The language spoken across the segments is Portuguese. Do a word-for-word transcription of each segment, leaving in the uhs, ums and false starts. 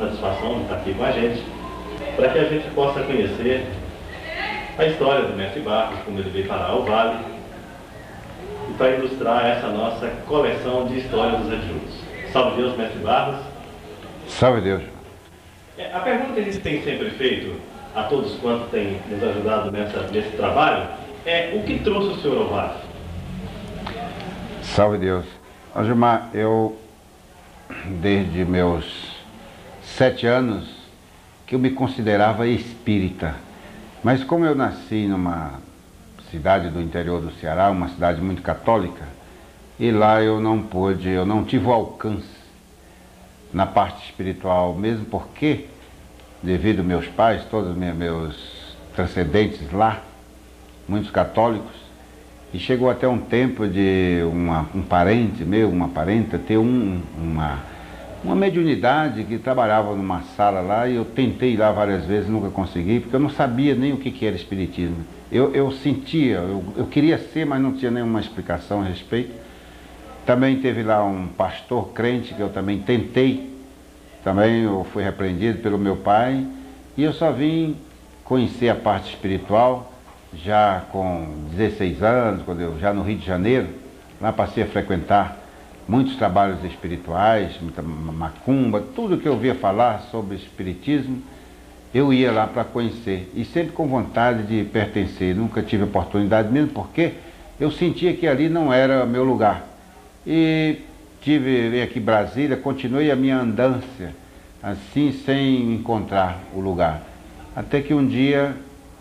satisfação de estar aqui com a gente, para que a gente possa conhecer a história do mestre Barros, como ele veio parar ao Vale, e para ilustrar essa nossa coleção de histórias dos adjuntos. Salve Deus, mestre Barros. Salve Deus. É, a pergunta que a gente tem sempre feito a todos quantos têm nos ajudado nessa, nesse trabalho é: o que trouxe o senhor ao Vale? Salve Deus. Gilmar, eu desde meus sete anos que eu me considerava espírita, mas como eu nasci numa cidade do interior do Ceará, uma cidade muito católica, e lá eu não pude, eu não tive o alcance na parte espiritual, mesmo porque, devido aos meus pais, todos meus transcendentes lá, muitos católicos, e chegou até um tempo de uma, um parente meu, uma parenta, ter um, uma, uma mediunidade que trabalhava numa sala lá, e eu tentei ir lá várias vezes, nunca consegui, porque eu não sabia nem o que, que era espiritismo. Eu, eu sentia, eu, eu queria ser, mas não tinha nenhuma explicação a respeito. Também teve lá um pastor crente que eu também tentei, também eu fui repreendido pelo meu pai, e eu só vim conhecer a parte espiritual já com dezesseis anos, quando eu, já no Rio de Janeiro. Lá passei a frequentar muitos trabalhos espirituais, muita macumba, tudo que eu ouvia falar sobre espiritismo, eu ia lá para conhecer, e sempre com vontade de pertencer. Nunca tive oportunidade, mesmo porque eu sentia que ali não era meu lugar. E tive, vim aqui em Brasília, continuei a minha andância, assim, sem encontrar o lugar. Até que um dia,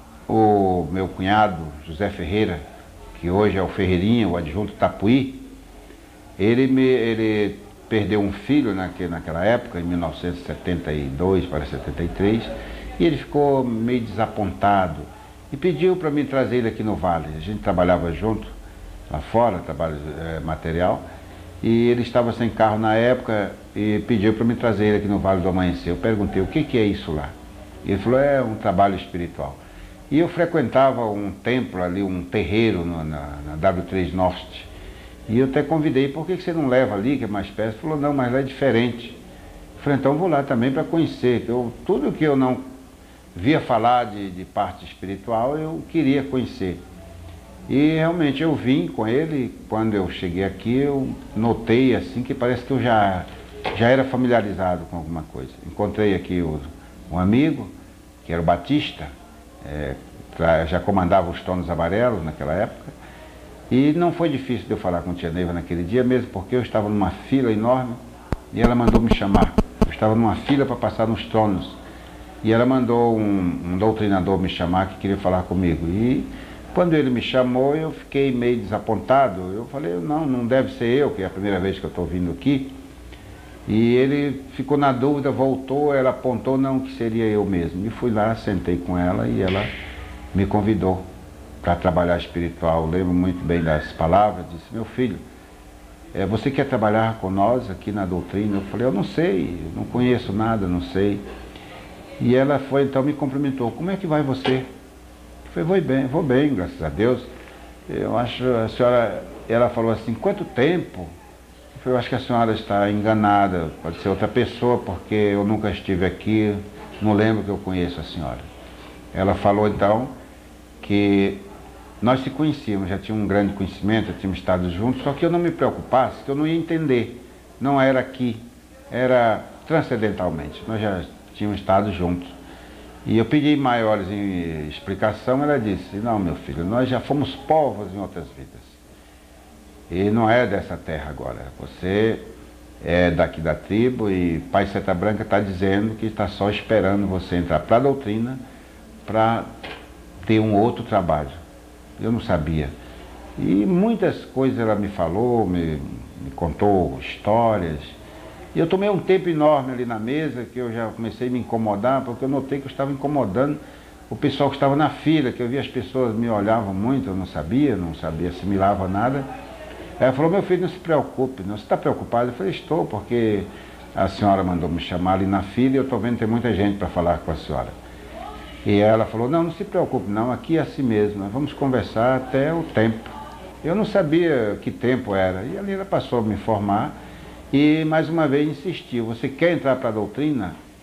o meu cunhado, José Ferreira, que hoje é o Ferreirinha, o adjunto Tapuí, ele, me, ele perdeu um filho naque, naquela época, em mil novecentos e setenta e dois para setenta e três, e ele ficou meio desapontado e pediu para mim trazer ele aqui no Vale. A gente trabalhava junto, lá fora, trabalho é, material, e ele estava sem carro na época e pediu para me trazer ele aqui no Vale do Amanhecer. Eu perguntei: o que, que é isso lá? E ele falou: é um trabalho espiritual. E eu frequentava um templo ali, um terreiro no, na, na W três Norte, e eu até convidei: por que, que você não leva ali, que é mais perto? Ele falou: não, mas lá é diferente. Eu falei: então vou lá também para conhecer. Eu, tudo que eu não via falar de, de parte espiritual, eu queria conhecer. E realmente eu vim com ele. Quando eu cheguei aqui, eu notei assim que parece que eu já, já era familiarizado com alguma coisa. Encontrei aqui o, um amigo, que era o Batista, é, já comandava os Tonos Amarelos naquela época, e não foi difícil de eu falar com a tia Neiva naquele dia, mesmo porque eu estava numa fila enorme e ela mandou me chamar. Eu estava numa fila para passar nos tronos, e ela mandou um, um doutrinador me chamar, que queria falar comigo. E quando ele me chamou, eu fiquei meio desapontado. Eu falei: não, não deve ser eu, que é a primeira vez que eu estou vindo aqui. E ele ficou na dúvida, voltou, ela apontou: não, que seria eu mesmo. E fui lá, sentei com ela e ela me convidou para trabalhar espiritual. Eu lembro muito bem das palavras. Disse: meu filho, é, você quer trabalhar com nós aqui na doutrina? Eu falei: eu não sei, eu não conheço nada, não sei. E ela foi, então me cumprimentou: como é que vai você? Eu falei: vou bem, vou bem, graças a Deus. Eu acho, a senhora, ela falou assim: quanto tempo? Eu falei: eu acho que a senhora está enganada, pode ser outra pessoa, porque eu nunca estive aqui, não lembro que eu conheço a senhora. Ela falou então que nós se conhecíamos, já tinha um grande conhecimento, já tínhamos estado juntos, só que eu não me preocupasse, que eu não ia entender. Não era aqui, era transcendentalmente, nós já tínhamos estado juntos. E eu pedi maiores em explicação. Ela disse: não, meu filho, nós já fomos povos em outras vidas, e não é dessa terra agora. Você é daqui da tribo, e Pai Seta Branca está dizendo que está só esperando você entrar para a doutrina para ter um outro trabalho. Eu não sabia. E muitas coisas ela me falou, me, me contou histórias. E eu tomei um tempo enorme ali na mesa, que eu já comecei a me incomodar, porque eu notei que eu estava incomodando o pessoal que estava na fila, que eu via as pessoas me olhavam muito, eu não sabia, não sabia, assimilava nada. Ela falou: meu filho, não se preocupe, não, você está preocupado? Eu falei: estou, porque a senhora mandou me chamar ali na fila e eu estou vendo que tem muita gente para falar com a senhora. E ela falou: não, não se preocupe não, aqui é assim mesmo, nós vamos conversar até o tempo. Eu não sabia que tempo era, e ali ela passou a me informar. E mais uma vez insistiu: você quer entrar para a doutrina?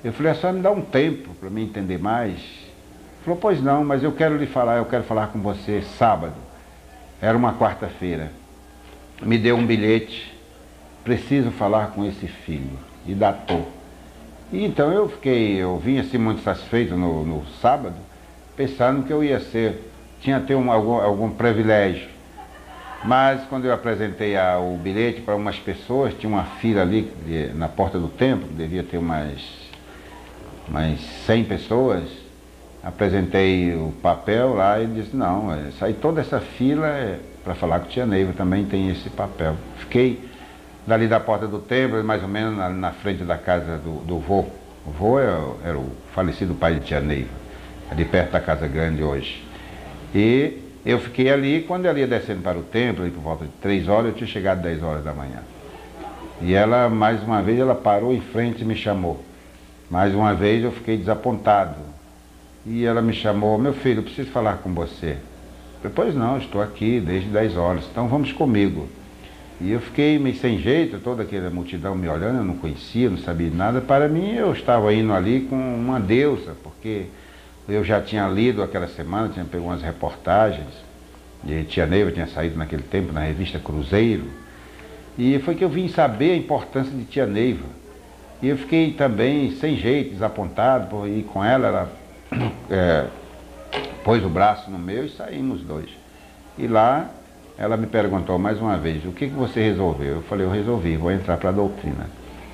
Eu falei, a senhora me dá um tempo para me entender mais? Falou, pois não, mas eu quero lhe falar, eu quero falar com você sábado. Era uma quarta-feira. Me deu um bilhete, preciso falar com esse filho. E datou. E então eu fiquei, eu vim assim muito satisfeito no, no sábado, pensando que eu ia ser, tinha ter um, algum, algum privilégio. Mas quando eu apresentei a, o bilhete para umas pessoas, tinha uma fila ali de, na porta do templo, devia ter umas, umas cem pessoas, apresentei o papel lá e disse, não, saí toda essa fila é para falar com a tia Neiva, também tem esse papel. Fiquei dali da porta do templo, mais ou menos na, na frente da casa do, do vô. O vô era, era o falecido pai de tia Neiva, ali perto da Casa Grande hoje. E eu fiquei ali, quando ela ia descendo para o templo, ali por volta de três horas, eu tinha chegado dez horas da manhã. E ela, mais uma vez, ela parou em frente e me chamou. Mais uma vez eu fiquei desapontado. E ela me chamou, meu filho, eu preciso falar com você. Eu falei, pois não, estou aqui desde dez horas, então vamos comigo. E eu fiquei meio sem jeito, toda aquela multidão me olhando, eu não conhecia, não sabia nada. Para mim, eu estava indo ali com uma deusa, porque eu já tinha lido aquela semana, tinha pego umas reportagens, e tia Neiva tinha saído naquele tempo na revista Cruzeiro, e foi que eu vim saber a importância de tia Neiva. E eu fiquei também sem jeito, desapontado por ir com ela, ela é, pôs o braço no meu e saímos dois. E lá ela me perguntou mais uma vez, o que, que você resolveu? Eu falei, eu resolvi, vou entrar para a doutrina.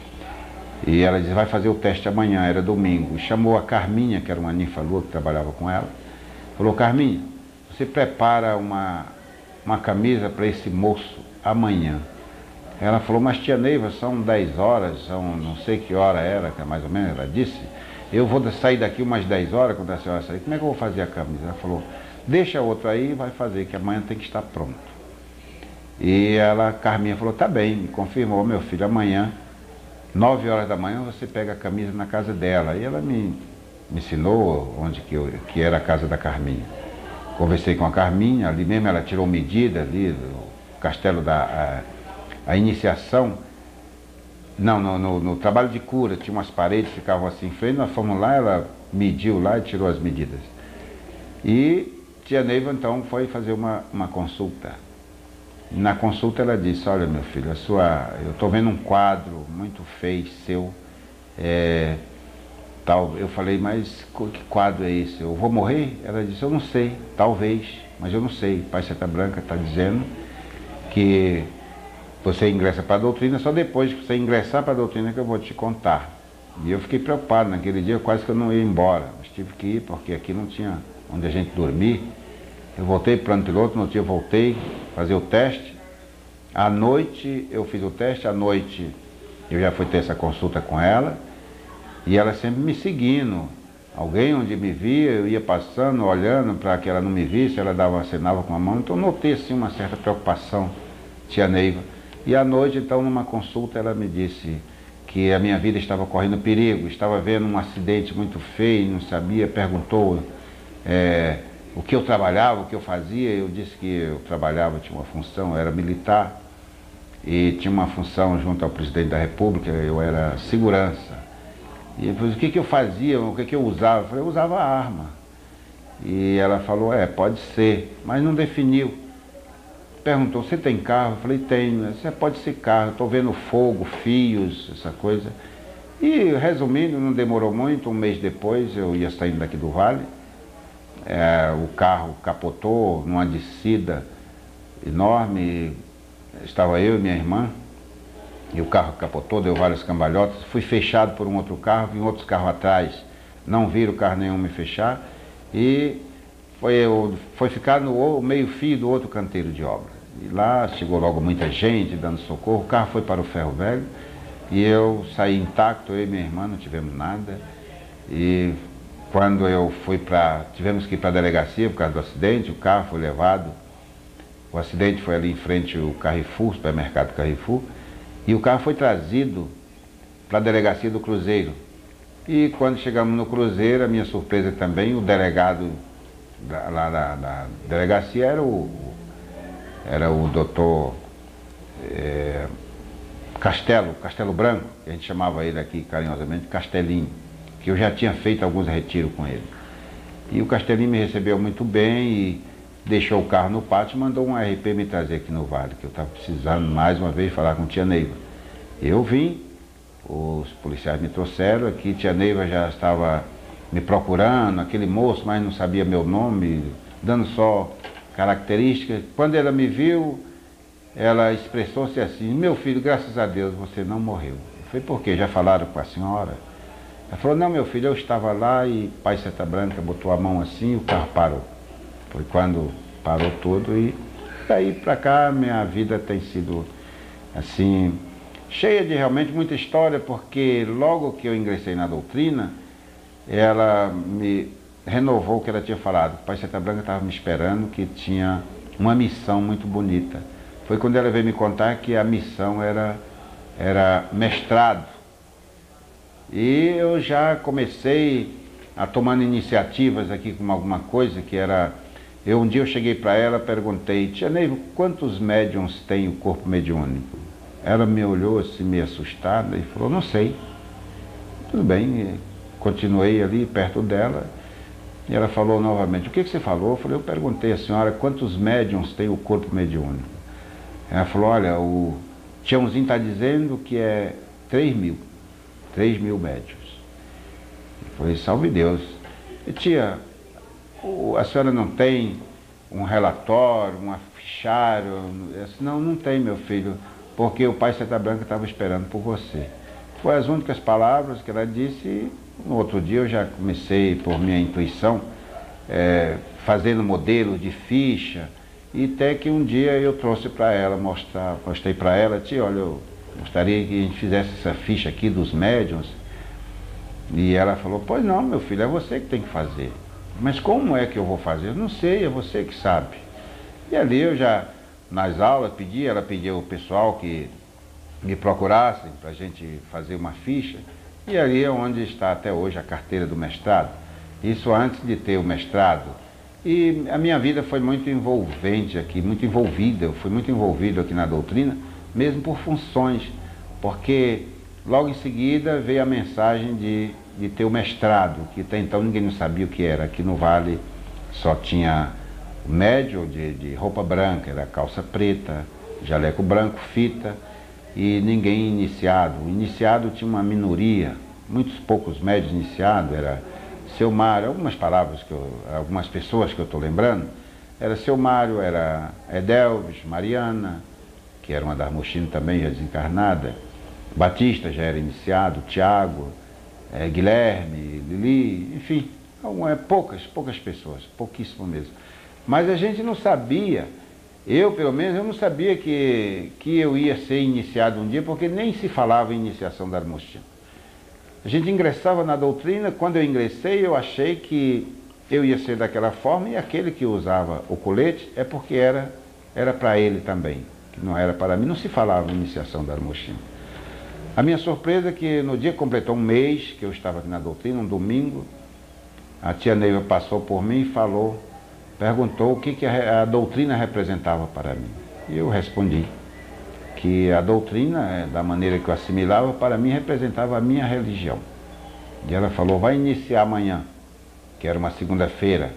E ela disse, vai fazer o teste amanhã, era domingo. E chamou a Carminha, que era uma ninfa-lua que trabalhava com ela. Falou, Carminha, você prepara uma, uma camisa para esse moço amanhã. Ela falou, mas tia Neiva, são dez horas, são não sei que hora era, que é mais ou menos, ela disse, eu vou sair daqui umas dez horas, quando a senhora sair, como é que eu vou fazer a camisa? Ela falou, deixa outro aí e vai fazer, que amanhã tem que estar pronto. E ela, Carminha, falou, tá bem, me confirmou, meu filho, amanhã, nove horas da manhã, você pega a camisa na casa dela. E ela me, me ensinou onde que, eu, que era a casa da Carminha. Conversei com a Carminha, ali mesmo ela tirou medida ali do castelo da a, a iniciação. Não, no, no, no trabalho de cura, tinha umas paredes que ficavam assim em frente, nós fomos lá, ela mediu lá e tirou as medidas. E tia Neiva então foi fazer uma, uma consulta. Na consulta ela disse, olha meu filho, a sua, eu estou vendo um quadro muito feio seu, é, tal. Eu falei, mas que quadro é esse? Eu vou morrer? Ela disse, eu não sei, talvez, mas eu não sei. Pai Seta Branca está dizendo que você ingressa para a doutrina, só depois que você ingressar para a doutrina que eu vou te contar. E eu fiquei preocupado naquele dia, quase que eu não ia embora, mas tive que ir porque aqui não tinha onde a gente dormir. Eu voltei para o plano piloto, no dia eu voltei fazer o teste. À noite eu fiz o teste, à noite eu já fui ter essa consulta com ela. E ela sempre me seguindo. Alguém onde me via, eu ia passando, olhando para que ela não me visse, ela dava, acenava com a mão. Então eu notei assim uma certa preocupação, tia Neiva. E à noite, então, numa consulta, ela me disse que a minha vida estava correndo perigo, estava vendo um acidente muito feio, não sabia, perguntou... É, o que eu trabalhava, o que eu fazia. Eu disse que eu trabalhava, tinha uma função, eu era militar e tinha uma função junto ao presidente da República, eu era segurança. E depois, o que, que eu fazia, o que, que eu usava? Eu falei, eu usava arma. E ela falou, é, pode ser, mas não definiu. Perguntou, você tem carro? Eu falei, tenho. Você pode ser carro, estou vendo fogo, fios, essa coisa. E resumindo, não demorou muito, um mês depois eu ia saindo daqui do Vale. É, o carro capotou numa descida enorme, estava eu e minha irmã, e o carro capotou, deu várias cambalhotas, fui fechado por um outro carro, vinha outros carros atrás, não viram carro nenhum me fechar, e foi, eu, foi ficar no meio fio do outro canteiro de obra. E lá chegou logo muita gente dando socorro, o carro foi para o Ferro Velho, e eu saí intacto, eu e minha irmã, não tivemos nada. E quando eu fui para, tivemos que ir para a delegacia por causa do acidente, o carro foi levado, o acidente foi ali em frente ao Carrefour, supermercado Carrefour, e o carro foi trazido para a delegacia do Cruzeiro. E quando chegamos no Cruzeiro, a minha surpresa também, o delegado da, lá da, da delegacia era o, era o doutor é, Castelo, Castelo Branco, que a gente chamava ele aqui carinhosamente Castelinho. que eu já tinha feito alguns retiros com ele. E o Castelinho me recebeu muito bem e deixou o carro no pátio e mandou um R P me trazer aqui no Vale, que eu estava precisando mais uma vez falar com tia Neiva. Eu vim, os policiais me trouxeram aqui, tia Neiva já estava me procurando, aquele moço, mas não sabia meu nome, dando só características. Quando ela me viu, ela expressou-se assim: meu filho, graças a Deus você não morreu. Eu falei: por quê? Já falaram com a senhora? Ela falou: não, meu filho, eu estava lá e pai Seta Branca botou a mão assim e o carro parou. Foi quando parou tudo e daí para cá minha vida tem sido assim, cheia de realmente muita história, porque logo que eu ingressei na doutrina, ela me renovou o que ela tinha falado. O pai Seta Branca estava me esperando, que tinha uma missão muito bonita. Foi quando ela veio me contar que a missão era, era mestrado. E eu já comecei a tomar iniciativas aqui com alguma coisa que era... Eu, um dia eu cheguei para ela, perguntei: tia Neiva, quantos médiums tem o corpo mediúnico? Ela me olhou assim, meio assustada, e falou: não sei. Tudo bem, continuei ali perto dela, e ela falou novamente: o que, que você falou? Eu falei: eu perguntei à senhora quantos médiums tem o corpo mediúnico. Ela falou: olha, o Tiãozinho está dizendo que é três mil, três mil médiums. Eu falei: salve Deus. E tia, a senhora não tem um relatório, um fichário? Não, não tem, meu filho, porque o pai Seta Branca estava esperando por você. Foi as únicas palavras que ela disse, e no outro dia eu já comecei, por minha intuição, é, fazendo modelo de ficha, e até que um dia eu trouxe para ela, mostrar, mostrei para ela: tia, olha, eu gostaria que a gente fizesse essa ficha aqui dos médiuns. E ela falou: pois não, meu filho, é você que tem que fazer. Mas como é que eu vou fazer? Eu não sei, é você que sabe. E ali eu já, nas aulas, pedi, ela pediu ao pessoal que me procurassem para a gente fazer uma ficha. E ali é onde está até hoje a carteira do mestrado. Isso antes de ter o mestrado. E a minha vida foi muito envolvente aqui, muito envolvida. Eu fui muito envolvido aqui na doutrina, mesmo por funções. Porque logo em seguida veio a mensagem de, de ter o mestrado, que até então ninguém não sabia o que era. Aqui no Vale só tinha médio de, de roupa branca, era calça preta, jaleco branco, fita, e ninguém iniciado. O iniciado tinha uma minoria, muitos poucos médios iniciados, era seu Mário, algumas palavras, que eu, algumas pessoas que eu estou lembrando, era seu Mário, era Edelves, Mariana, que era uma das Mochinas também, já desencarnada, Batista já era iniciado, Tiago, é, Guilherme, Lili, enfim, é, poucas, poucas pessoas, pouquíssimo mesmo. Mas a gente não sabia, eu pelo menos, eu não sabia que, que eu ia ser iniciado um dia, porque nem se falava em iniciação da Armostina. A gente ingressava na doutrina, quando eu ingressei eu achei que eu ia ser daquela forma, e aquele que usava o colete é porque era, era para ele também, que não era para mim, não se falava em iniciação da Armostina. A minha surpresa é que no dia que completou um mês que eu estava aqui na doutrina, um domingo, a tia Neiva passou por mim e falou, perguntou o que, que a, a doutrina representava para mim. E eu respondi que a doutrina, da maneira que eu assimilava, para mim representava a minha religião. E ela falou: vai iniciar amanhã, que era uma segunda-feira.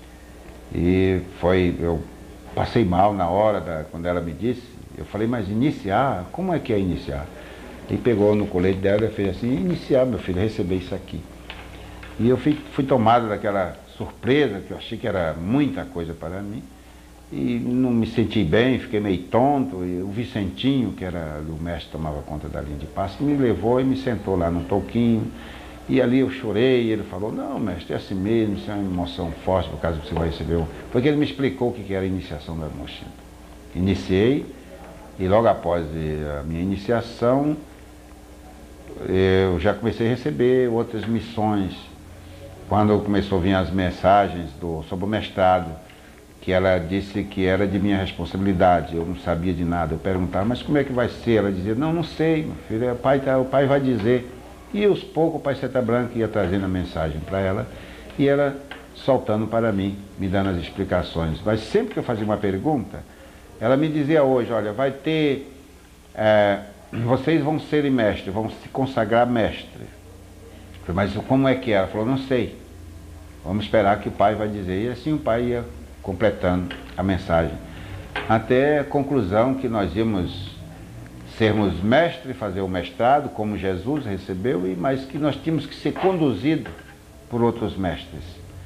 E foi, eu passei mal na hora, da, quando ela me disse. Eu falei: mas iniciar? Como é que é iniciar? E pegou no colete dela e fez assim: iniciar, meu filho, receber isso aqui. E eu fui, fui tomado daquela surpresa, que eu achei que era muita coisa para mim, e não me senti bem, fiquei meio tonto. E o Vicentinho, que era o mestre que tomava conta da linha de passe, me levou e me sentou lá no toquinho, e ali eu chorei, e ele falou: não, mestre, é assim mesmo, isso é uma emoção forte por causa que você vai receber. Foi que ele me explicou o que era a iniciação da Armostina. Iniciei, e logo após a minha iniciação, eu já comecei a receber outras missões. Quando começou a vir as mensagens do, sobre o mestrado, que ela disse que era de minha responsabilidade, eu não sabia de nada. Eu perguntava: mas como é que vai ser? Ela dizia: não, não sei, meu filho, o pai, tá, o pai vai dizer. E aos poucos o pai Seta Branca ia trazendo a mensagem para ela, e ela soltando para mim, me dando as explicações. Mas sempre que eu fazia uma pergunta, ela me dizia hoje: olha, vai ter... É, vocês vão serem mestres, vão se consagrar mestre. Mas como é que é? Ela falou, não sei. Vamos esperar que o pai vai dizer. E assim o pai ia completando a mensagem. Até a conclusão que nós íamos sermos mestres, fazer o mestrado, como Jesus recebeu, e mas que nós tínhamos que ser conduzidos por outros mestres.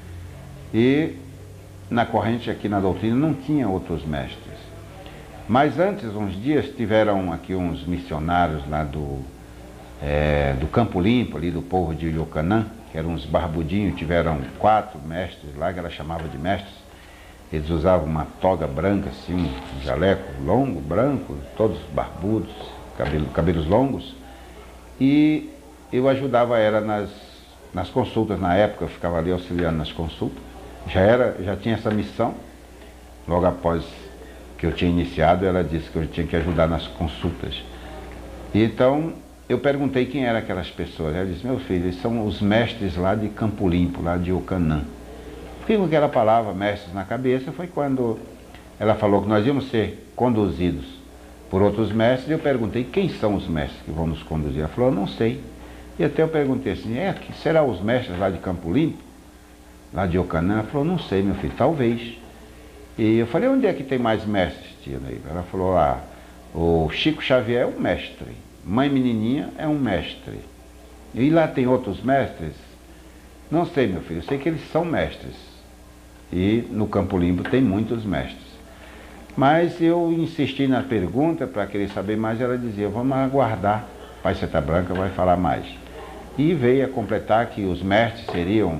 E na corrente aqui na doutrina não tinha outros mestres. Mas antes, uns dias, tiveram aqui uns missionários lá do, é, do Campo Limpo, ali do povo de Ilhocanã, que eram uns barbudinhos, tiveram quatro mestres lá, que ela chamava de mestres. Eles usavam uma toga branca, assim, um jaleco longo, branco, todos barbudos, cabelo, cabelos longos. E eu ajudava ela nas, nas consultas, na época eu ficava ali auxiliando nas consultas. Já, era, já tinha essa missão, logo após que eu tinha iniciado, ela disse que eu tinha que ajudar nas consultas. E então eu perguntei quem eram aquelas pessoas. Ela disse, meu filho, eles são os mestres lá de Campo Limpo, lá de Ocanã. Fiquei com aquela palavra, mestres, na cabeça, foi quando ela falou que nós íamos ser conduzidos por outros mestres, e eu perguntei, quem são os mestres que vão nos conduzir? Ela falou, não sei. E até eu perguntei assim, é, será os mestres lá de Campo Limpo? Lá de Ocanã? Ela falou, não sei, meu filho, talvez. E eu falei, onde é que tem mais mestres, tia Neiva? Ela falou, ah, o Chico Xavier é um mestre, Mãe Menininha é um mestre. E lá tem outros mestres? Não sei, meu filho, eu sei que eles são mestres. E no Campo Limpo tem muitos mestres. Mas eu insisti na pergunta para querer saber mais, ela dizia, vamos aguardar, Pai Seta Branca vai falar mais. E veio a completar que os mestres seriam,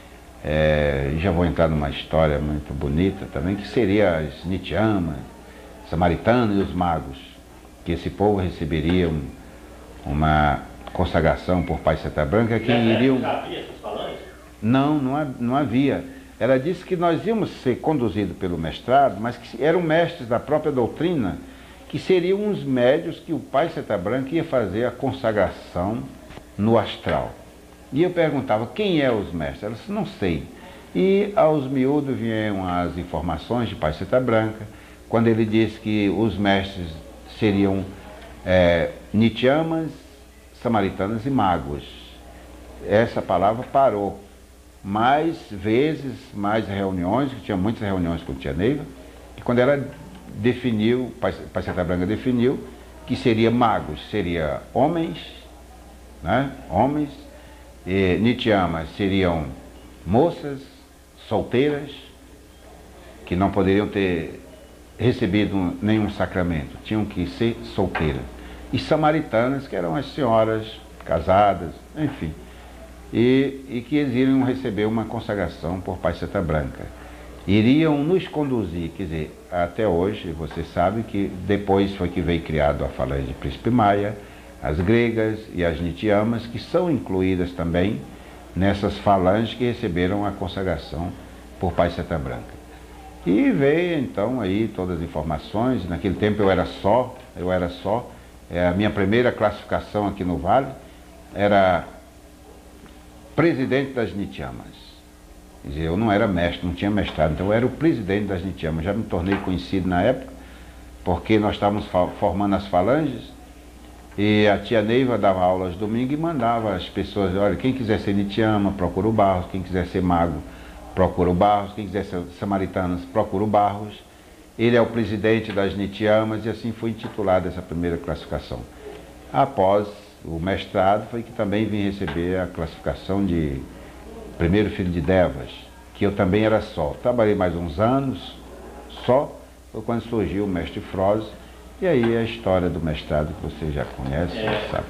é, já vou entrar numa história muito bonita também, que seria as Nitiamas, Samaritanos e os magos, que esse povo receberia um, uma consagração por Pai Seta Branca, que iriam... Já havia essas falanges? Não, não, não havia. Ela disse que nós íamos ser conduzidos pelo mestrado, mas que eram mestres da própria doutrina, que seriam os médios que o Pai Seta Branca ia fazer a consagração no astral. E eu perguntava, quem é os mestres? Ela disse, não sei. E aos miúdos vieram as informações de Pai Seta Branca, quando ele disse que os mestres seriam é, Nitiamas, Samaritanas e magos. Essa palavra parou. Mais vezes, mais reuniões, que tinha muitas reuniões com tia Neiva, e quando ela definiu, Pai Seta Branca definiu, que seria magos, seria homens, né? Homens, e Nitiamas seriam moças, solteiras, que não poderiam ter recebido nenhum sacramento, tinham que ser solteiras. E samaritanas, que eram as senhoras casadas, enfim. E, e que eles iriam receber uma consagração por Pai Seta Branca. Iriam nos conduzir, quer dizer, até hoje, você sabe que depois foi que veio criado a falange de Príncipe Maia, as gregas e as Nitiamas, que são incluídas também nessas falanges que receberam a consagração por Pai Seta Branca. E veio então aí todas as informações. Naquele tempo eu era só, eu era só, é, a minha primeira classificação aqui no Vale era presidente das Nitiamas. Quer dizer, eu não era mestre, não tinha mestrado, então eu era o presidente das Nitiamas. Já me tornei conhecido na época, porque nós estávamos formando as falanges, e a tia Neiva dava aulas domingo e mandava as pessoas, olha, quem quiser ser Nitiama, procura o Barros, quem quiser ser mago, procura o Barros, quem quiser ser samaritanas, procura o Barros. Ele é o presidente das Nitiamas, e assim foi intitulada essa primeira classificação. Após o mestrado foi que também vim receber a classificação de primeiro filho de Devas, que eu também era só. Trabalhei mais uns anos só, foi quando surgiu o mestre Froze, e aí a história do mestrado que você já conhece, é, sabe.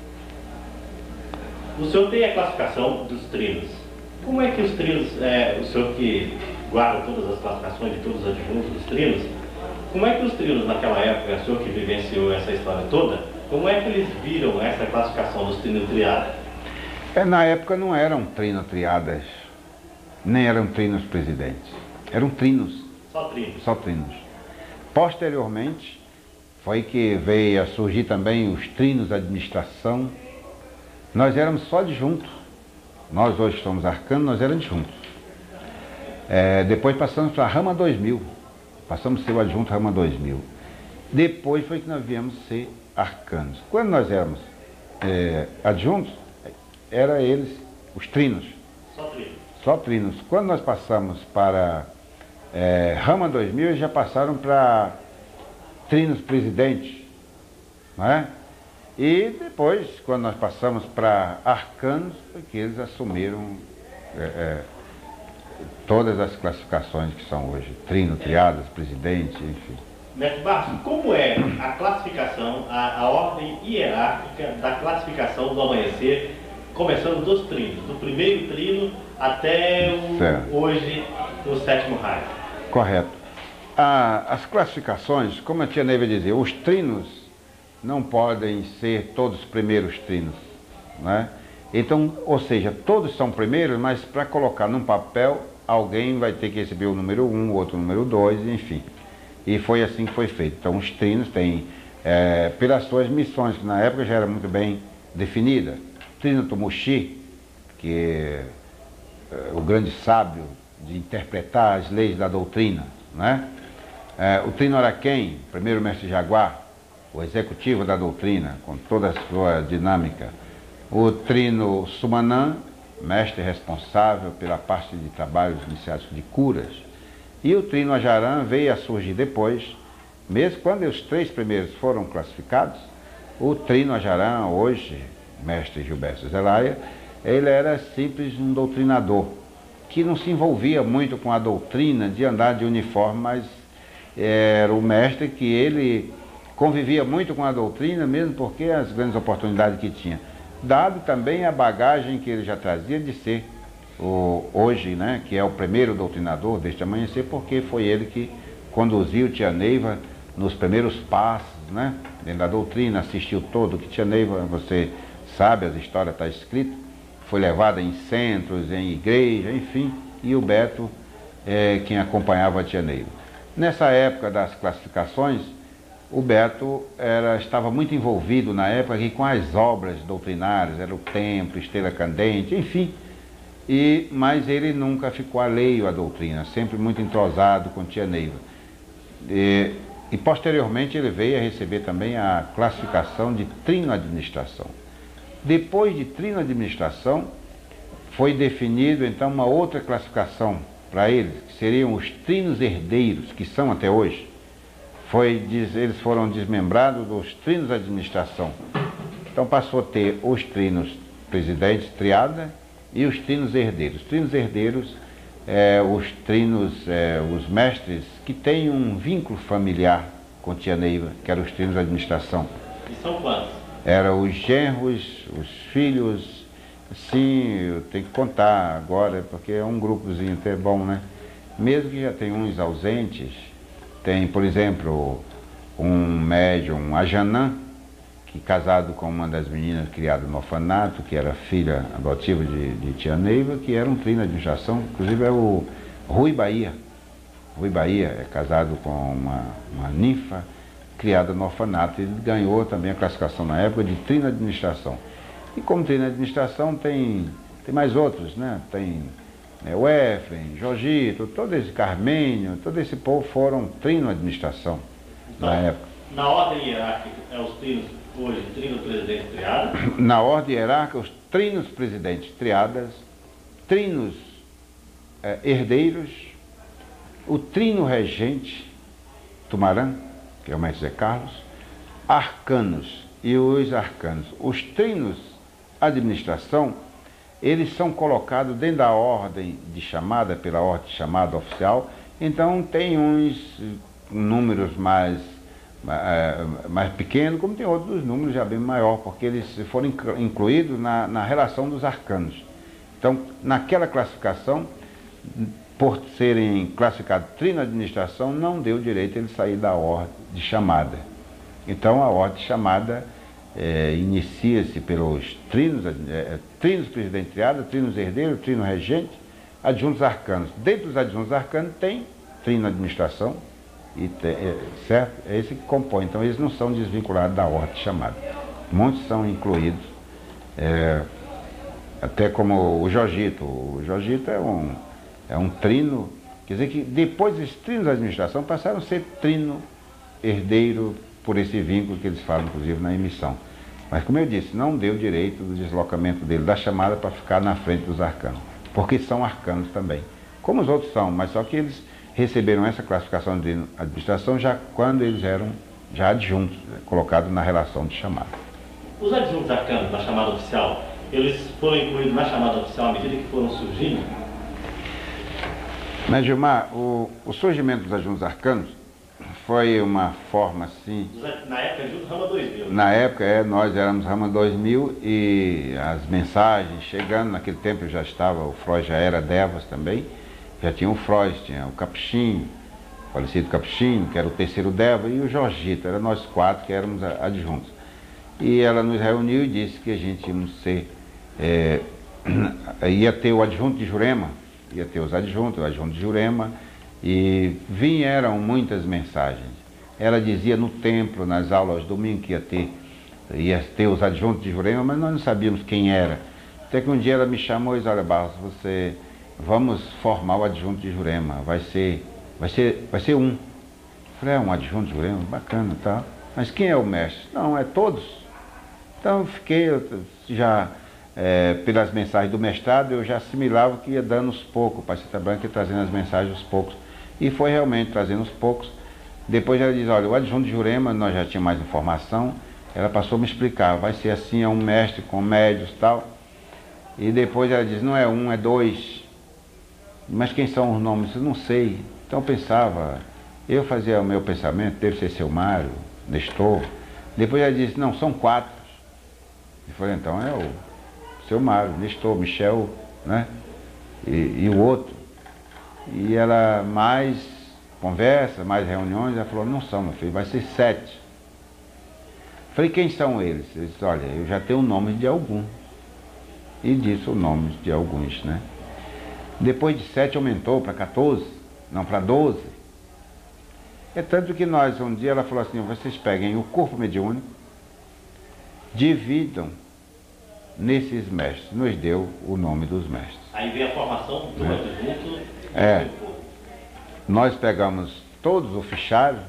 O senhor tem a classificação dos trinos. Como é que os trinos, é, o senhor que guarda todas as classificações de todos os adjuntos dos trinos, como é que os trinos naquela época, o senhor que vivenciou essa história toda, como é que eles viram essa classificação dos trinotriadas? É, na época não eram trinotriadas, nem eram trinos presidentes, eram trinos. Só trinos? Só trinos. Posteriormente, foi que veio a surgir também os trinos da administração. Nós éramos só adjuntos. Nós hoje somos arcanos, nós éramos adjuntos. É, depois passamos para a Rama dois mil. Passamos a ser o adjunto Rama dois mil. Depois foi que nós viemos ser arcanos. Quando nós éramos é, adjuntos, era eles, os trinos. Só trinos. Só trinos. Quando nós passamos para é, Rama dois mil, eles já passaram para trinos presidentes, não é? E depois, quando nós passamos para arcanos, foi que eles assumiram é, é, todas as classificações que são hoje, trino, triadas, presidente, enfim. Mestre Barros, como é a classificação, a, a ordem hierárquica da classificação do amanhecer, começando dos trinos, do primeiro trino até o, hoje o sétimo raio? Correto. Ah, as classificações, como a tia Neiva dizia, os trinos não podem ser todos primeiros trinos, né? Então, ou seja, todos são primeiros, mas para colocar num papel, alguém vai ter que receber o número um, o outro o número dois, enfim. E foi assim que foi feito. Então, os trinos têm, é, pelas suas missões, que na época já era muito bem definida. Trino Tumuxi, que é, é o grande sábio de interpretar as leis da doutrina, né? É, o Trino Araquém, primeiro mestre Jaguar, o executivo da doutrina, com toda a sua dinâmica. O Trino Sumanã, mestre responsável pela parte de trabalhos iniciáticos de curas. E o Trino Ajarã veio a surgir depois, mesmo quando os três primeiros foram classificados. O Trino Ajarã, hoje, mestre Gilberto Zelaya, ele era simples um doutrinador, que não se envolvia muito com a doutrina de andar de uniforme, mas era o mestre que ele convivia muito com a doutrina, mesmo porque as grandes oportunidades que tinha. Dado também a bagagem que ele já trazia de ser o, hoje, né, que é o primeiro doutrinador deste amanhecer, porque foi ele que conduziu tia Neiva nos primeiros passos, né, dentro da doutrina, assistiu todo, que tia Neiva, você sabe, as histórias estão escritas, foi levada em centros, em igreja, enfim, e o Beto é quem acompanhava a tia Neiva. Nessa época das classificações, o Beto era, estava muito envolvido na época aqui com as obras doutrinárias, era o Templo, Estrela Candente, enfim, e, mas ele nunca ficou alheio à doutrina, sempre muito entrosado com tia Neiva. E, e posteriormente ele veio a receber também a classificação de Trino Administração. Depois de Trino Administração, foi definido então uma outra classificação para eles, que seriam os trinos herdeiros, que são até hoje. Foi, eles foram desmembrados dos trinos de administração. Então passou a ter os trinos presidentes, triada, e os trinos herdeiros. Os trinos herdeiros, é, os trinos, é, os mestres que têm um vínculo familiar com tia Neiva, que eram os trinos de administração. E são quantos? Eram os genros, os filhos, sim, eu tenho que contar agora, porque é um grupozinho até bom, né? Mesmo que já tem uns ausentes. Tem, por exemplo, um médium, um Ajanã, que casado com uma das meninas criadas no orfanato, que era filha adotiva de, de tia Neiva, que era um trino de administração, inclusive é o Rui Bahia. Rui Bahia é casado com uma, uma ninfa criada no orfanato. Ele ganhou também a classificação na época de trino de administração. E como trino de administração tem, tem mais outros, né? Tem... É, o Efren, Jorgito, todo esse Carmênio, todo esse povo foram trino administração então, na época. Na ordem hierárquica, é os trinos hoje, trino presidente triada? Na ordem hierárquica, os trinos presidentes triadas, trinos é, herdeiros, o trino regente, Tumarã, que é o mestre Zé Carlos, arcanos e os arcanos. Os trinos administração, eles são colocados dentro da ordem de chamada, pela ordem de chamada oficial, então tem uns números mais, mais pequenos, como tem outros números já bem maior, porque eles foram incluídos na, na relação dos arcanos. Então, naquela classificação, por serem classificados trino administração, não deu direito ele sair da ordem de chamada. Então, a ordem de chamada É, inicia-se pelos trinos, é, trinos presidente triada, trinos herdeiro, trino regente, adjuntos arcanos. Dentro dos adjuntos arcanos tem trino administração, e tem, é, certo? É esse que compõe. Então eles não são desvinculados da ordem chamada. Muitos são incluídos, é, até como o Jorgito. O Jorgito é um, é um trino, quer dizer que depois desses trinos de administração passaram a ser trino herdeiro, por esse vínculo que eles falam, inclusive, na emissão. Mas como eu disse, não deu direito do deslocamento dele da chamada para ficar na frente dos arcanos, porque são arcanos também, como os outros são, mas só que eles receberam essa classificação de administração já quando eles eram já adjuntos, colocados na relação de chamada. Os adjuntos arcanos na chamada oficial, eles foram incluídos na chamada oficial à medida que foram surgindo? Mas, Gilmar, o, o surgimento dos adjuntos arcanos foi uma forma assim... Na época, adjuntos Rama dois mil. Na época, é, nós éramos Rama dois mil e as mensagens chegando, naquele tempo já estava, o Frois já era Devas também, já tinha o Frois, tinha o Capuchinho, o falecido Capuchinho, que era o terceiro Deva, e o Jorgito, eram nós quatro que éramos adjuntos. E ela nos reuniu e disse que a gente íamos ser, é, ia ter o adjunto de Jurema, ia ter os adjuntos, o adjunto de Jurema, e vieram muitas mensagens. Ela dizia no templo, nas aulas domingo, que ia ter, ia ter os adjuntos de Jurema, mas nós não sabíamos quem era. Até que um dia ela me chamou e disse, olha, Barros, você, vamos formar o adjunto de Jurema, vai ser, vai ser, vai ser um. Eu falei, é um adjunto de Jurema, bacana, tá? Mas quem é o mestre? Não, é todos. Então eu fiquei, eu já... É, pelas mensagens do mestrado, eu já assimilava que ia dando aos poucos, o Pacita Branca ia trazendo as mensagens aos poucos. E foi realmente trazendo aos poucos. Depois ela diz, olha, o adjunto de Jurema, nós já tínhamos mais informação, ela passou a me explicar, vai ser assim, é um mestre com médios e tal. E depois ela diz, não é um, é dois. Mas quem são os nomes? Eu não sei. Então eu pensava, eu fazia o meu pensamento, deve ser seu Mário, Nestor. Depois ela disse, não, são quatro. Eu falei, então é o seu Mário, Nestor, Michel, né? E, e o outro. E ela mais conversa, mais reuniões, ela falou, não são, meu filho, vai ser sete. Falei, quem são eles? Ele disse, olha, eu já tenho o nome de algum. E disse o nome de alguns, né? Depois de sete aumentou para quatorze, não, para doze. É tanto que nós, um dia ela falou assim, vocês peguem o corpo mediúnico, dividam nesses mestres, nos deu o nome dos mestres. Aí vem a formação do adjunto. É. Nós pegamos todos o fichário,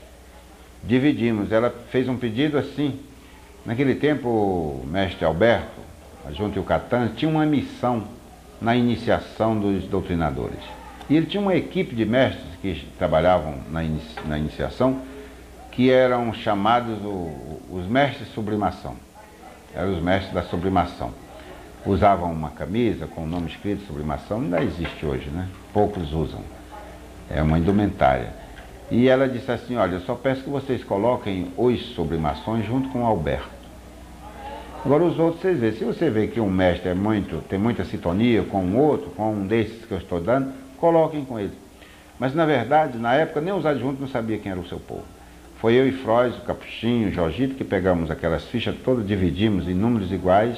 dividimos. Ela fez um pedido assim. Naquele tempo, o mestre Alberto, adjunto Yucatán, tinha uma missão na iniciação dos doutrinadores. E ele tinha uma equipe de mestres que trabalhavam na, inici na iniciação, que eram chamados o, os mestres de sublimação. Eram os mestres da sublimação. Usavam uma camisa com o nome escrito sublimação, ainda existe hoje, né? Poucos usam. É uma indumentária. E ela disse assim, olha, eu só peço que vocês coloquem os sublimações junto com o Alberto. Agora os outros vocês veem, se você vê que um mestre é muito, tem muita sintonia com um outro, com um desses que eu estou dando, coloquem com ele. Mas na verdade, na época, nem os adjuntos não sabiam quem era o seu povo. Foi eu e Frois, o Capuchinho, o Jorgito, que pegamos aquelas fichas todas, dividimos em números iguais.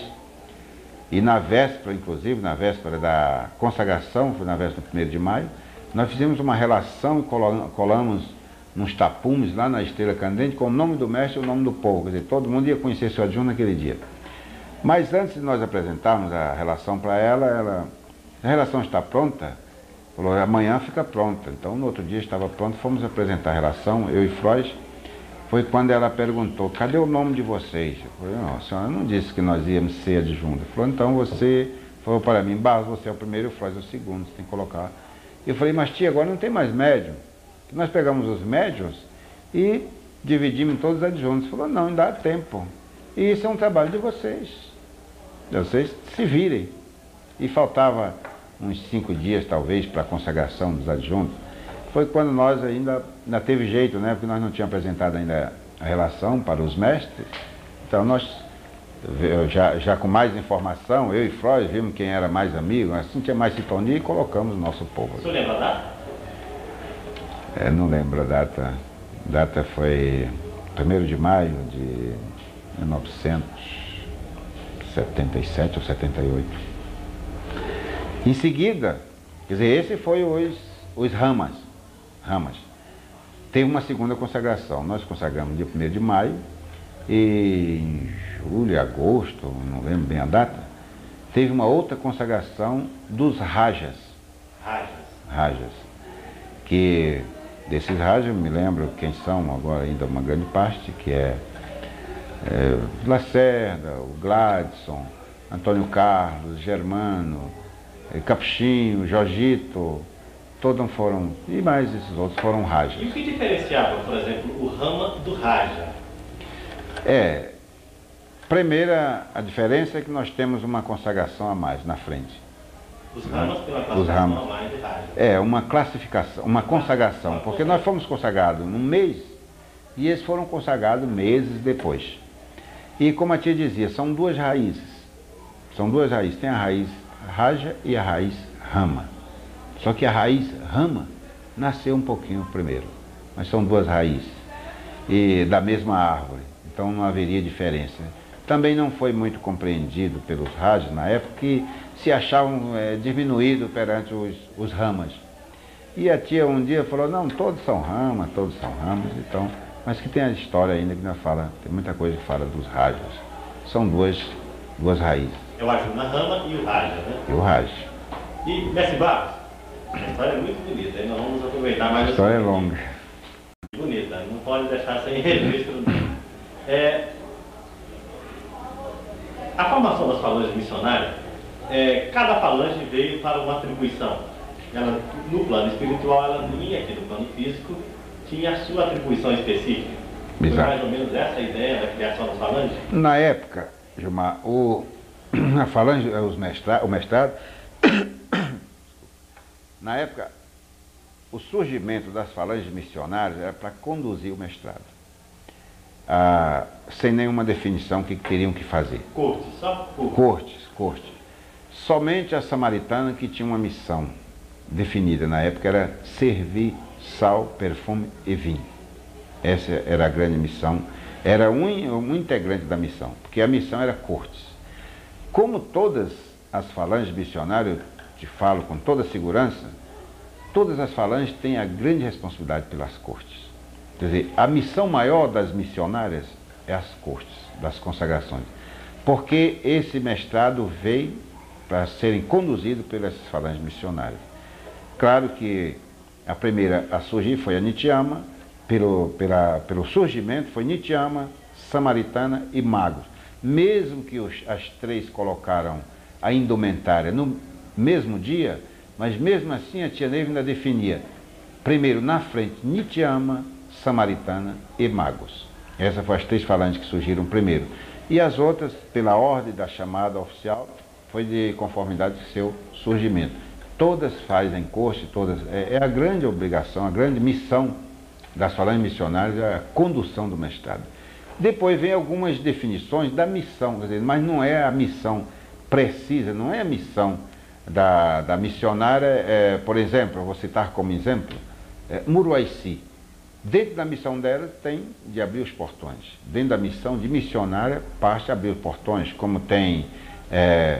E na véspera, inclusive, na véspera da consagração, foi na véspera do primeiro de maio, nós fizemos uma relação e colamos nos tapumes lá na Estrela Candente com o nome do mestre e o nome do povo. Quer dizer, todo mundo ia conhecer seu adjunto naquele dia. Mas antes de nós apresentarmos a relação para ela, ela, a relação está pronta, falou, amanhã fica pronta. Então, no outro dia estava pronto, fomos apresentar a relação, eu e Frois. Foi quando ela perguntou, cadê o nome de vocês? Eu falei, não, a senhora não disse que nós íamos ser adjuntos. Ela falou, então você, falou para mim, Barros, você é o primeiro e o Frois é o segundo, você tem que colocar. Eu falei, mas tia, agora não tem mais médium. Nós pegamos os médiums e dividimos em todos os adjuntos. Falou, não, ainda há tempo. E isso é um trabalho de vocês. Vocês se virem. E faltava uns cinco dias, talvez, para a consagração dos adjuntos. Foi quando nós ainda, ainda teve jeito, né? Porque nós não tínhamos apresentado ainda a relação para os mestres. Então nós, já, já com mais informação, eu e Frois vimos quem era mais amigo, assim tinha mais sintonia e colocamos o nosso povo. O senhor lembra a data? É, não lembro a data. A data foi primeiro de maio de mil novecentos e setenta e sete ou setenta e oito. Em seguida, quer dizer, esse foi os, os ramas. Ramas. Teve uma segunda consagração. Nós consagramos dia primeiro de maio e em julho, agosto, não lembro bem a data, teve uma outra consagração dos Rajas. Rajas. Rajas. Que desses Rajas, eu me lembro quem são agora ainda uma grande parte, que é é, Lacerda, o Gladson, Antônio Carlos, Germano, é, Capuchinho, Jorgito, todos foram, e mais esses outros foram rajas. E o que diferenciava, por exemplo, o Rama do Raja? É, primeira, a diferença é que nós temos uma consagração a mais na frente. Os Ramas têm uma Os classificação Ramas. a mais de Raja. É, uma classificação, uma consagração, porque nós fomos consagrados num mês e eles foram consagrados meses depois. E como a tia dizia, são duas raízes. São duas raízes. Tem a raiz Raja e a raiz Rama. Só que a raiz Rama nasceu um pouquinho primeiro. Mas são duas raízes. E da mesma árvore. Então não haveria diferença. Também não foi muito compreendido pelos Rajas na época que se achavam é, diminuídos perante os, os Ramas. E a tia um dia falou, não, todos são Ramas, todos são Ramas, então, mas que tem a história ainda que não fala, tem muita coisa que fala dos Rajas. São duas, duas raízes. É o Arjuna Rama e o Raja, né? E o Raja. E, Mestre Barros, a história é muito bonita, hein? Nós vamos aproveitar mais. A história é longa. Bonita, não pode deixar sem registro. É, a formação das falanges missionárias, é, cada falange veio para uma atribuição. Ela, no plano espiritual, ela vinha aqui no plano físico, tinha a sua atribuição específica. Foi Exato. mais ou menos essa a ideia da criação das falanges? Na época, Gilmar, o, a falange, os mestra, o mestrado, na época, o surgimento das falanges missionárias era para conduzir o mestrado. Ah, sem nenhuma definição que teriam que fazer. Cortes, só cortes. Cortes, cortes. Somente a samaritana que tinha uma missão definida na época era servir sal, perfume e vinho. Essa era a grande missão, era um, um integrante da missão, porque a missão era cortes. Como todas as falanges missionárias, eu te falo com toda segurança, todas as falanges têm a grande responsabilidade pelas cortes. Quer dizer, a missão maior das missionárias é as cortes, das consagrações. Porque esse mestrado veio para serem conduzidos pelas falanges missionárias. Claro que a primeira a surgir foi a Nitiama, pelo, pela, pelo surgimento foi Nitiama, Samaritana e Magos. Mesmo que os, as três colocaram a indumentária no mesmo dia, mas mesmo assim a tia Neiva ainda definia, primeiro na frente, Nitiama, Samaritana e Magos. Essas foram as três falanges que surgiram primeiro. E as outras, pela ordem da chamada oficial, foi de conformidade com seu surgimento. Todas fazem corte, todas. É, é a grande obrigação, a grande missão das falanges missionárias, é a condução do mestrado. Depois vem algumas definições da missão, quer dizer, mas não é a missão precisa, não é a missão da, da missionária, é, por exemplo, eu vou citar como exemplo, é, Muruaci. Dentro da missão dela tem de abrir os portões. Dentro da missão de missionária, parte abrir os portões, como tem é,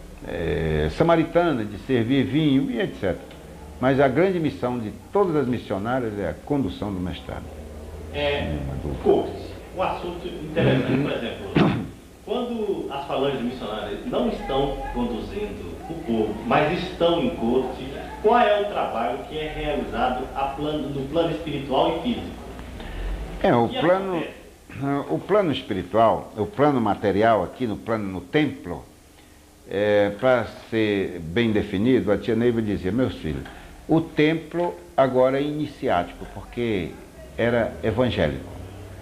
é, Samaritana, de servir vinho e etcétera. Mas a grande missão de todas as missionárias é a condução do mestrado. É, cortes. Um assunto interessante, por exemplo, quando as falanges missionárias não estão conduzindo o povo, mas estão em corte, qual é o trabalho que é realizado a plano, no plano espiritual e físico? É, o plano, o plano espiritual, o plano material aqui no plano, no templo, é, para ser bem definido, a tia Neiva dizia, meus filhos, o templo agora é iniciático, porque era evangélico.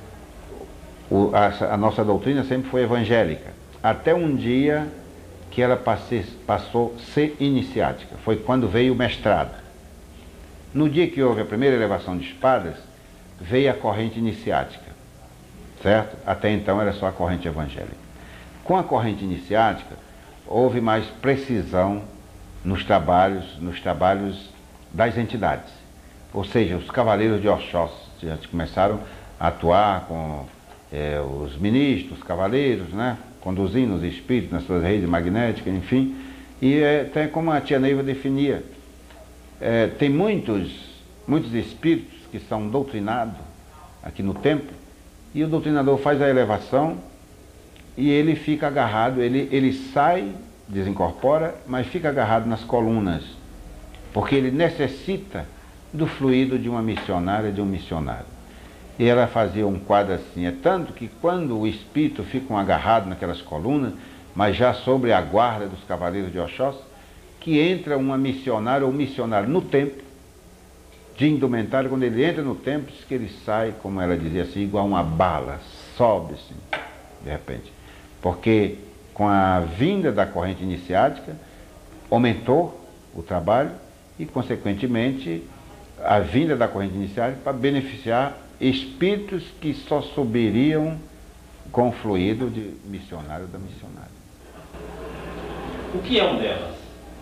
O, a, a nossa doutrina sempre foi evangélica, até um dia que ela passe, passou a ser iniciática, foi quando veio o mestrado. No dia que houve a primeira elevação de espadas, veio a corrente iniciática, certo? Até então era só a corrente evangélica. Com a corrente iniciática, houve mais precisão nos trabalhos, nos trabalhos das entidades. Ou seja, os cavaleiros de Oxóssi já começaram a atuar com é, os ministros, os cavaleiros, né? Conduzindo os espíritos nas suas redes magnéticas, enfim. E é, tem como a tia Neiva definia, é, tem muitos, muitos espíritos que são doutrinados aqui no templo, e o doutrinador faz a elevação e ele fica agarrado, ele, ele sai, desincorpora, mas fica agarrado nas colunas, porque ele necessita do fluido de uma missionária, de um missionário. E ela fazia um quadro assim, é tanto que quando o espírito fica agarrado naquelas colunas, mas já sobre a guarda dos cavaleiros de Oxóssi, que entra uma missionária ou missionário no templo, de indumentário, quando ele entra no templo, diz que ele sai, como ela dizia assim, igual uma bala, sobe assim, de repente. Porque com a vinda da corrente iniciática, aumentou o trabalho e, consequentemente, a vinda da corrente iniciática para beneficiar espíritos que só subiriam com o fluido de missionário da missionária. O que é um Devas?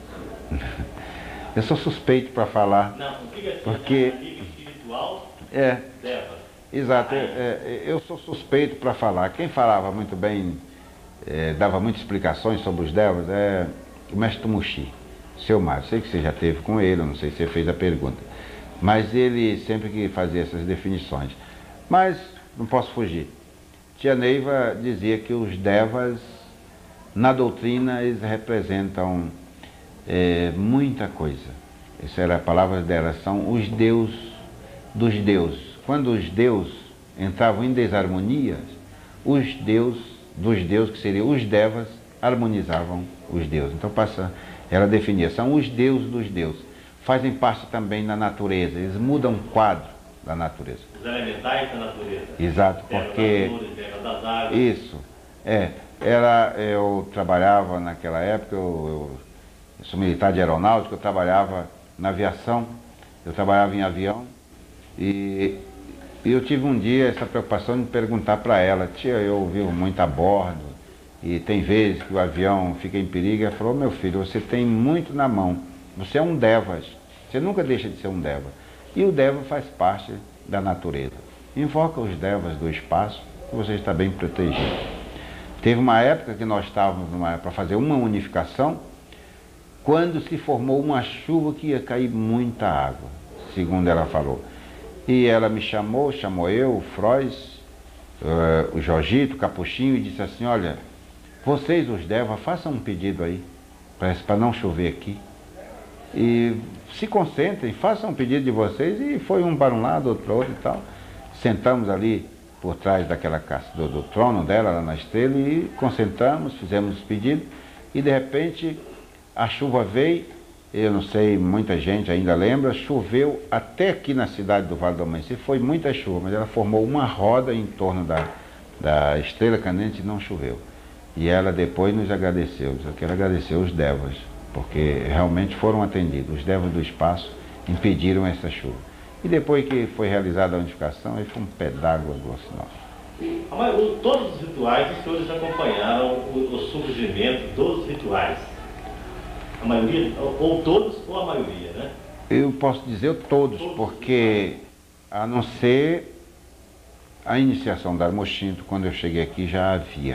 Eu sou suspeito para falar. Não, o que é assim, porque a nível espiritual? É, Devas. exato. É, é, eu sou suspeito para falar. Quem falava muito bem, é, dava muitas explicações sobre os Devas, é o mestre Tumushi, seu Mário. Sei que você já teve com ele, eu não sei se você fez a pergunta. Mas ele sempre que fazia essas definições. Mas não posso fugir. Tia Neiva dizia que os Devas, na doutrina, eles representam é, muita coisa. Essa era a palavra dela, são os deus dos deuses. Quando os deuses entravam em desarmonias, os deuses dos deuses, que seriam os Devas, harmonizavam os deuses. Então passa, ela definia, são os deuses dos deuses. Fazem parte também da natureza, eles mudam o quadro da natureza. Os elementais da natureza. Exato, porque... Terra das flores, terra das águas. Isso. É, era, eu trabalhava naquela época, eu, eu, eu sou militar de aeronáutica, eu trabalhava na aviação, eu trabalhava em avião, e, e eu tive um dia essa preocupação de perguntar para ela, tia, eu vivo muito a bordo, e tem vezes que o avião fica em perigo. Ela falou, meu filho, você tem muito na mão, você é um Devas, você nunca deixa de ser um Deva. E o Deva faz parte da natureza. Invoca os Devas do espaço, que você está bem protegido. Teve uma época que nós estávamos para fazer uma unificação, quando se formou uma chuva que ia cair muita água, segundo ela falou. E ela me chamou, chamou eu, o Frois, uh, o Jorgito, o Capuchinho, e disse assim, olha, vocês os Devas, façam um pedido aí, para não chover aqui. E se concentrem, façam um pedido de vocês. E foi um para um lado, outro para outro e tal. Sentamos ali por trás daquela casa, do, do trono dela, lá na estrela, e concentramos, fizemos os pedidos. E de repente a chuva veio, eu não sei, muita gente ainda lembra, choveu até aqui na cidade do Vale do Amanhecer, foi muita chuva, mas ela formou uma roda em torno da, da estrela candente e não choveu. E ela depois nos agradeceu, eu quero agradecer os Devas, porque realmente foram atendidos. Os Devas do espaço impediram essa chuva. E depois que foi realizada a unificação, aí foi um pé d'água grosso nosso. Mas todos os rituais, os senhores acompanharam o, o surgimento dos rituais. A maioria, ou todos, ou a maioria, né? Eu posso dizer todos, todos porque a não ser a iniciação da Armochinto, quando eu cheguei aqui já havia.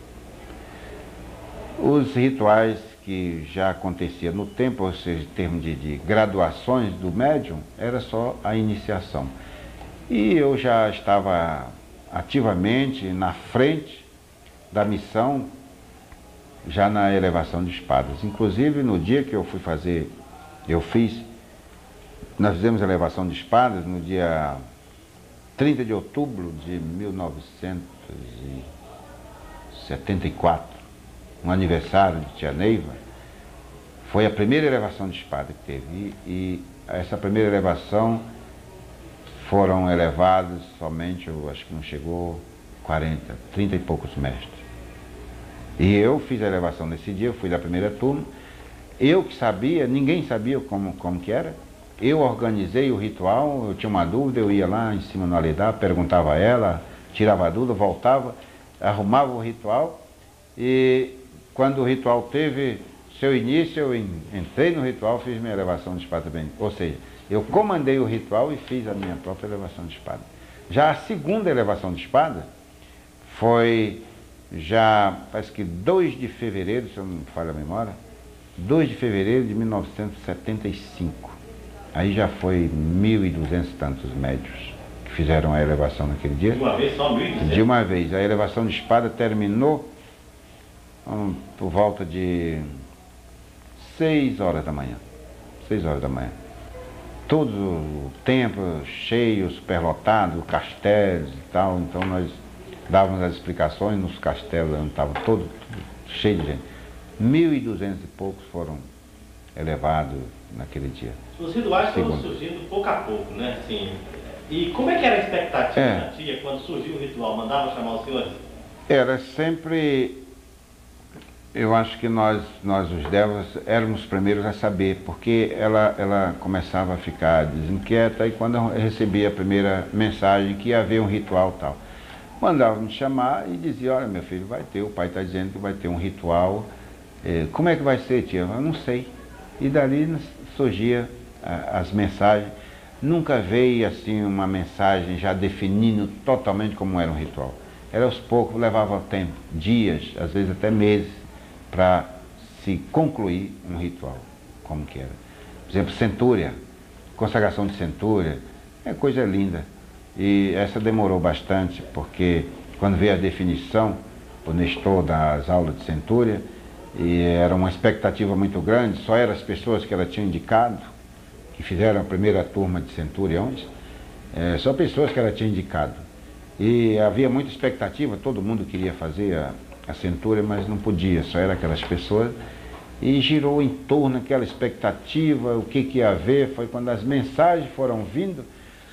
Os rituais que já acontecia no tempo, ou seja, em termos de, de graduações do médium, era só a iniciação. E eu já estava ativamente na frente da missão, já na elevação de espadas. Inclusive, no dia que eu fui fazer, eu fiz, nós fizemos a elevação de espadas no dia trinta de outubro de mil novecentos e setenta e quatro. Um aniversário de Tia Neiva, foi a primeira elevação de espada que teve. E, e essa primeira elevação foram elevados somente, eu acho que não chegou, quarenta, trinta e poucos mestres. E eu fiz a elevação nesse dia, eu fui da primeira turma. Eu que sabia, ninguém sabia como, como que era. Eu organizei o ritual, eu tinha uma dúvida, eu ia lá em cima no alidar, perguntava a ela, tirava a dúvida, voltava, arrumava o ritual. E quando o ritual teve seu início, eu entrei no ritual, fiz minha elevação de espada também. Ou seja, eu comandei o ritual e fiz a minha própria elevação de espada. Já a segunda elevação de espada foi já, parece que dois de fevereiro, se eu não me falho a memória, dois de fevereiro de mil novecentos e setenta e cinco. Aí já foi mil e duzentos tantos médios que fizeram a elevação naquele dia. De uma vez só mil e duzentos? De uma vez. A elevação de espada terminou um, por volta de seis horas da manhã. seis horas da manhã. todo o templo cheio, superlotado, castelos e tal, então nós dávamos as explicações nos castelos, onde estava todo, todo cheio de gente. Mil e duzentos e poucos foram elevados naquele dia. Os rituais foram Segundo. surgindo pouco a pouco, né? Assim, e como é que era a expectativa É. da tia quando surgiu o ritual? Mandava chamar os senhores? Era sempre, eu acho que nós, nós os devas, éramos os primeiros a saber, porque ela, ela começava a ficar desinquieta e quando eu recebia a primeira mensagem que ia haver um ritual tal, mandava me chamar e dizia, olha meu filho, vai ter, o pai está dizendo que vai ter um ritual, eh, como é que vai ser, tia? Eu não sei. E dali surgia ah, as mensagens, nunca veio assim uma mensagem já definindo totalmente como era um ritual. Era aos poucos, levava tempo, dias, às vezes até meses, para se concluir um ritual, como que era. Por exemplo, centúria, consagração de centúria, é coisa linda. E essa demorou bastante, porque quando veio a definição, o Nestor das aulas de centúria, e era uma expectativa muito grande, só eram as pessoas que ela tinha indicado, que fizeram a primeira turma de centuriões, é, só pessoas que ela tinha indicado. E havia muita expectativa, todo mundo queria fazer a, a centúria, mas não podia, só eram aquelas pessoas. E girou em torno daquela expectativa, o que, que ia haver, foi quando as mensagens foram vindo,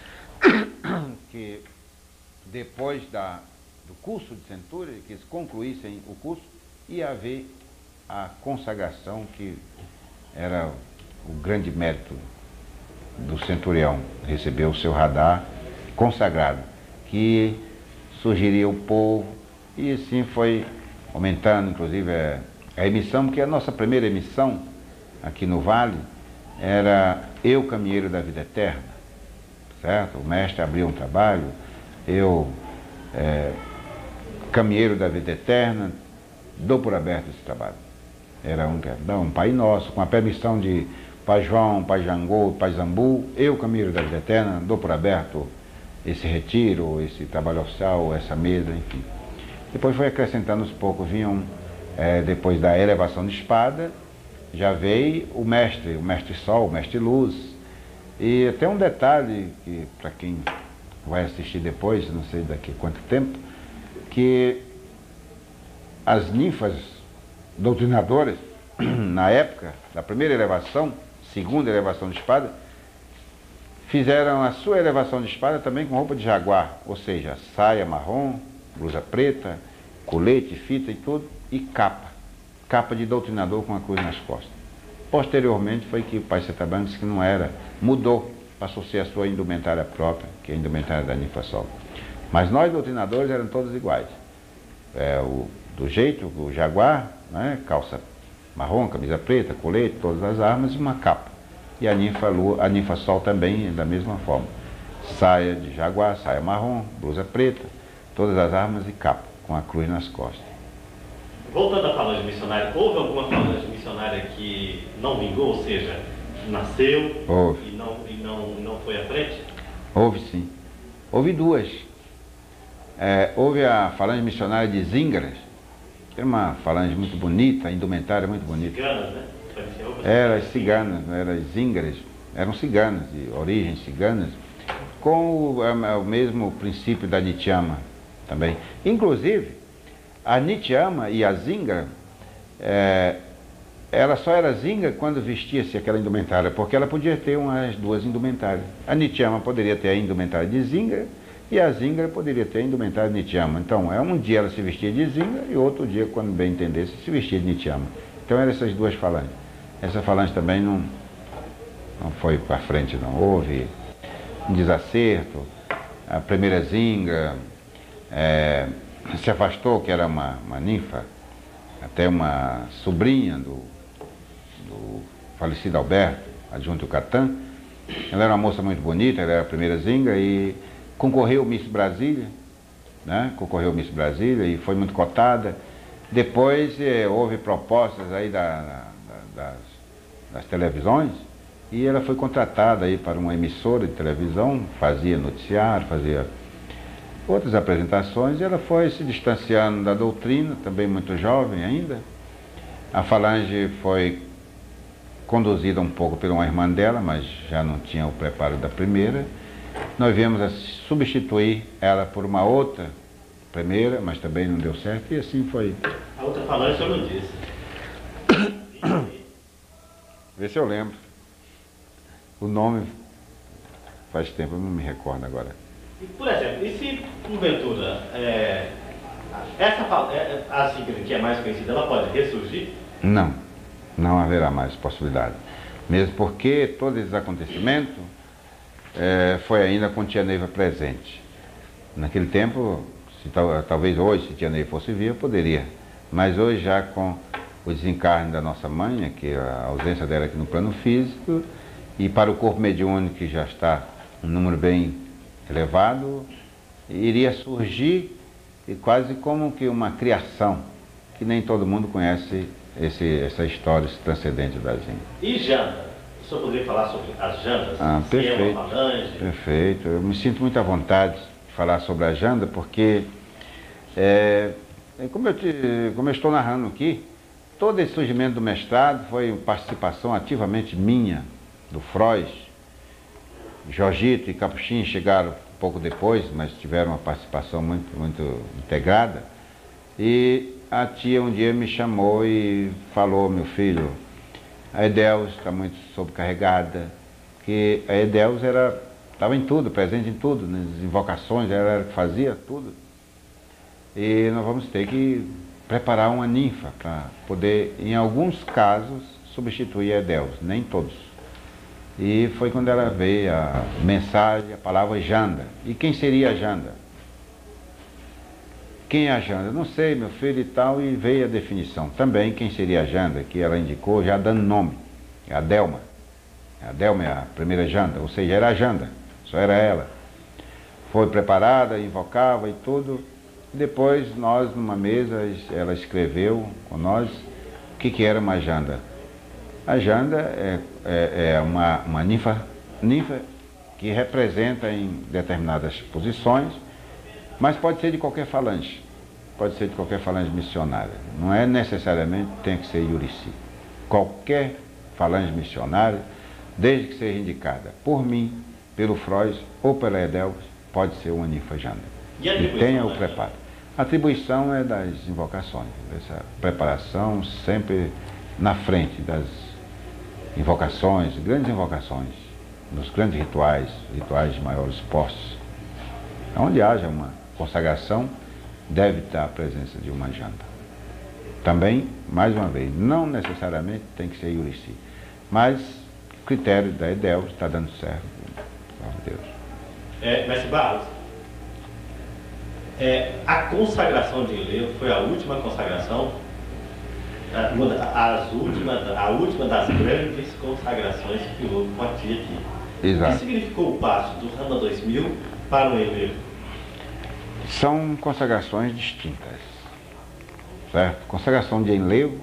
que depois da, do curso de centúria, que eles concluíssem o curso, ia haver a consagração, que era o grande mérito do centurião, recebeu o seu radar consagrado, que surgiria o povo, e assim foi aumentando, inclusive, a emissão, porque a nossa primeira emissão aqui no Vale era Eu, Caminheiro da Vida Eterna, certo? O mestre abriu um trabalho, eu, é, Caminheiro da Vida Eterna, dou por aberto esse trabalho. Era um, um Pai Nosso, com a permissão de Pai João, Pai Jangô, Pai Zambu, eu, Caminheiro da Vida Eterna, dou por aberto esse retiro, esse trabalho oficial, essa mesa, enfim. Depois foi acrescentando aos poucos, vinham, é, depois da elevação de espada, já veio o mestre, o mestre Sol, o mestre Luz. E tem um detalhe, que para quem vai assistir depois, não sei daqui a quanto tempo, que as ninfas doutrinadoras, na época da primeira elevação, segunda elevação de espada, fizeram a sua elevação de espada também com roupa de jaguar, ou seja, saia marrom, blusa preta, colete, fita e tudo, e capa, capa de doutrinador com a cruz nas costas. Posteriormente foi que o Pai Setabang disse que não era, mudou, passou a ser a sua indumentária própria, que é a indumentária da ninfa Sol. Mas nós doutrinadores eram todos iguais. É, o, do jeito, o jaguar, né, calça marrom, camisa preta, colete, todas as armas e uma capa. E a ninfa, lua, a ninfa Sol também da mesma forma. Saia de jaguar, saia marrom, blusa preta, todas as armas e capa, com a cruz nas costas. Voltando à falange missionária, houve alguma falange missionária que não vingou, ou seja, nasceu houve. E, não, e não, não foi à frente? Houve sim. Houve duas. É, houve a falange missionária de Zingras, que era uma falange muito bonita, indumentária muito bonita. Ciganas, né? Eram as ciganas, eram as Zingras, eram ciganas, de origem ciganas, com o, o mesmo princípio da Nityama também. Inclusive, a Nityama e a Zingra, é, ela só era Zingra quando vestia-se aquela indumentária, porque ela podia ter umas duas indumentárias. A Nityama poderia ter a indumentária de Zingra e a Zingra poderia ter a indumentária de Nityama. Então, é um dia ela se vestia de Zingra e outro dia, quando bem entendesse, se vestia de Nityama. Então, eram essas duas falanges. Essa falange também não, não foi para frente, não. Houve um desacerto. A primeira Zingra é, se afastou, que era uma, uma ninfa, até uma sobrinha do, do falecido Alberto, adjunto Catan. Ela era uma moça muito bonita, ela era a primeira Zingra e concorreu Miss Brasília, né? Concorreu Miss Brasília e foi muito cotada. Depois eh, houve propostas aí da, da, das, das televisões e ela foi contratada aí para uma emissora de televisão, fazia noticiário, fazia outras apresentações, e ela foi se distanciando da doutrina, também muito jovem ainda. A falange foi conduzida um pouco por uma irmã dela, mas já não tinha o preparo da primeira. Nós viemos a substituir ela por uma outra primeira, mas também não deu certo, e assim foi. A outra falante o senhor não disse. Vê se eu lembro. O nome faz tempo, eu não me recordo agora. E, por exemplo, e se, porventura, é, essa é, assim que é mais conhecida, ela pode ressurgir? Não, não haverá mais possibilidade. Mesmo porque todos esses acontecimentos é, foi ainda com Tia Neiva presente. Naquele tempo, se, tal, talvez hoje, se Tia Neiva fosse viva, poderia. Mas hoje, já com o desencarne da nossa mãe, que a ausência dela aqui no plano físico, e para o corpo mediúnico, que já está um número bem elevado, iria surgir quase como que uma criação, que nem todo mundo conhece esse, essa história, esse transcendente da gente. E janda? O senhor poderia falar sobre as jandas? Ah, perfeito, é uma falange? perfeito. Eu me sinto muito à vontade de falar sobre a janda, porque, é, como, eu te, como eu estou narrando aqui, todo esse surgimento do mestrado foi participação ativamente minha, do Frois. Jorgito e Capuchinho chegaram um pouco depois, mas tiveram uma participação muito, muito integrada. E a tia um dia me chamou e falou: meu filho, a Edeus está muito sobrecarregada, que a Edeus era, estava em tudo, presente em tudo, nas invocações, ela era que fazia tudo. E nós vamos ter que preparar uma ninfa para poder, em alguns casos, substituir a Edeus, nem todos. E foi quando ela veio a mensagem, a palavra janda. E quem seria a janda? Quem é a janda? Não sei, meu filho e tal, e veio a definição. Também quem seria a janda, que ela indicou, já dando nome, é a Delma. A Delma é a primeira janda, ou seja, era a janda, só era ela. Foi preparada, invocava e tudo. E depois nós, numa mesa, ela escreveu com nós o que, que era uma janda. A janda é, é, é uma, uma ninfa, ninfa que representa em determinadas posições, mas pode ser de qualquer falange, pode ser de qualquer falange missionária. Não é necessariamente tem que ser Yurici. Qualquer falange missionária, desde que seja indicada por mim, pelo Frois ou pela Edeus, pode ser uma ninfa janda. E, e tenha o preparo. A atribuição é das invocações, essa preparação sempre na frente das invocações, grandes invocações, nos grandes rituais, rituais de maiores postos. Onde haja uma consagração, deve estar a presença de uma janda. Também, mais uma vez, não necessariamente tem que ser Yurici, mas o critério da Edeus está dando certo, glória a Deus. É, Mestre Barros, é, a consagração de enlevo foi a última consagração, As últimas, a última das grandes consagrações que houve com a tia aqui. Exato. O que significou o passo do Rama dois mil para o enlevo? São consagrações distintas, certo? Consagração de enlevo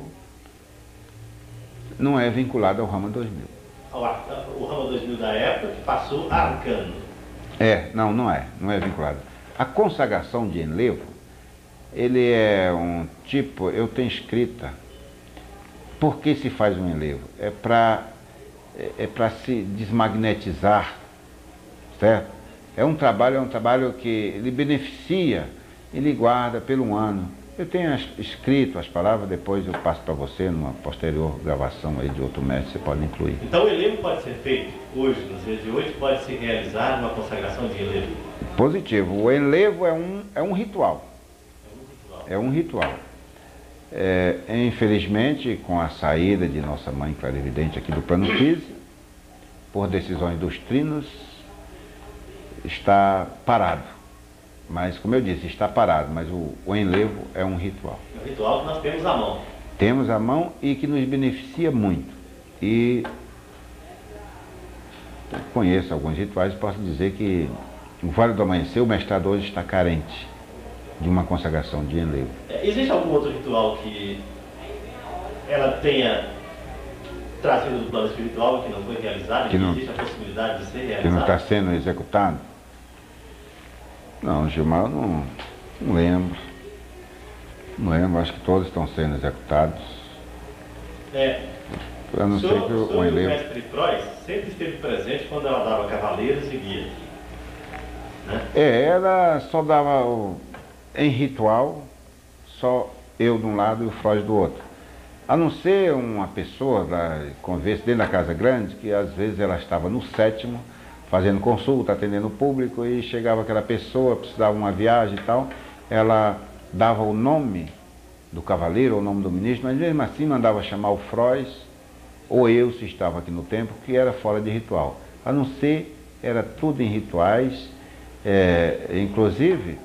não é vinculada ao Rama dois mil. O Rama dois mil da época que passou a arcano. É, não, não é, não é vinculada. A consagração de enlevo, ele é um tipo, eu tenho escrita. Por que se faz um enlevo? É para é, é para se desmagnetizar, certo? É um trabalho, é um trabalho que ele beneficia, ele guarda pelo um ano. Eu tenho as, escrito as palavras, depois eu passo para você numa posterior gravação aí de outro mestre, você pode incluir. Então o enlevo pode ser feito hoje, nos dias de hoje, pode se realizar uma consagração de enlevo? Positivo. O enlevo é um, é um ritual. É um ritual. É um ritual. É, infelizmente, com a saída de nossa mãe clarividente aqui do plano físico, por decisões dos trinos, está parado. Mas, como eu disse, está parado, mas o, o enlevo é um ritual. É um ritual que nós temos à mão. Temos à mão e que nos beneficia muito. E eu conheço alguns rituais e posso dizer que no Vale do Amanhecer o mestrado hoje está carente de uma consagração de enlevo. Existe algum outro ritual que ela tenha trazido do plano espiritual que não foi realizado, que, que não, existe a possibilidade de ser realizado? Que não está sendo executado? Não, Gilmar, eu não, não lembro. Não lembro, acho que todos estão sendo executados. É. a não o ser senhor, que o o, senhor o e o enlevo... mestre Frois sempre esteve presente quando ela dava cavaleiros e guia, né? É, ela só dava o, em ritual, só eu de um lado e o Frois do outro. A não ser uma pessoa da conversa dentro da Casa Grande, que às vezes ela estava no sétimo, fazendo consulta, atendendo o público, e chegava aquela pessoa, precisava de uma viagem e tal, ela dava o nome do cavaleiro, ou o nome do ministro, mas mesmo assim mandava chamar o Frois, ou eu, se estava aqui no templo, que era fora de ritual. A não ser, era tudo em rituais, é, inclusive,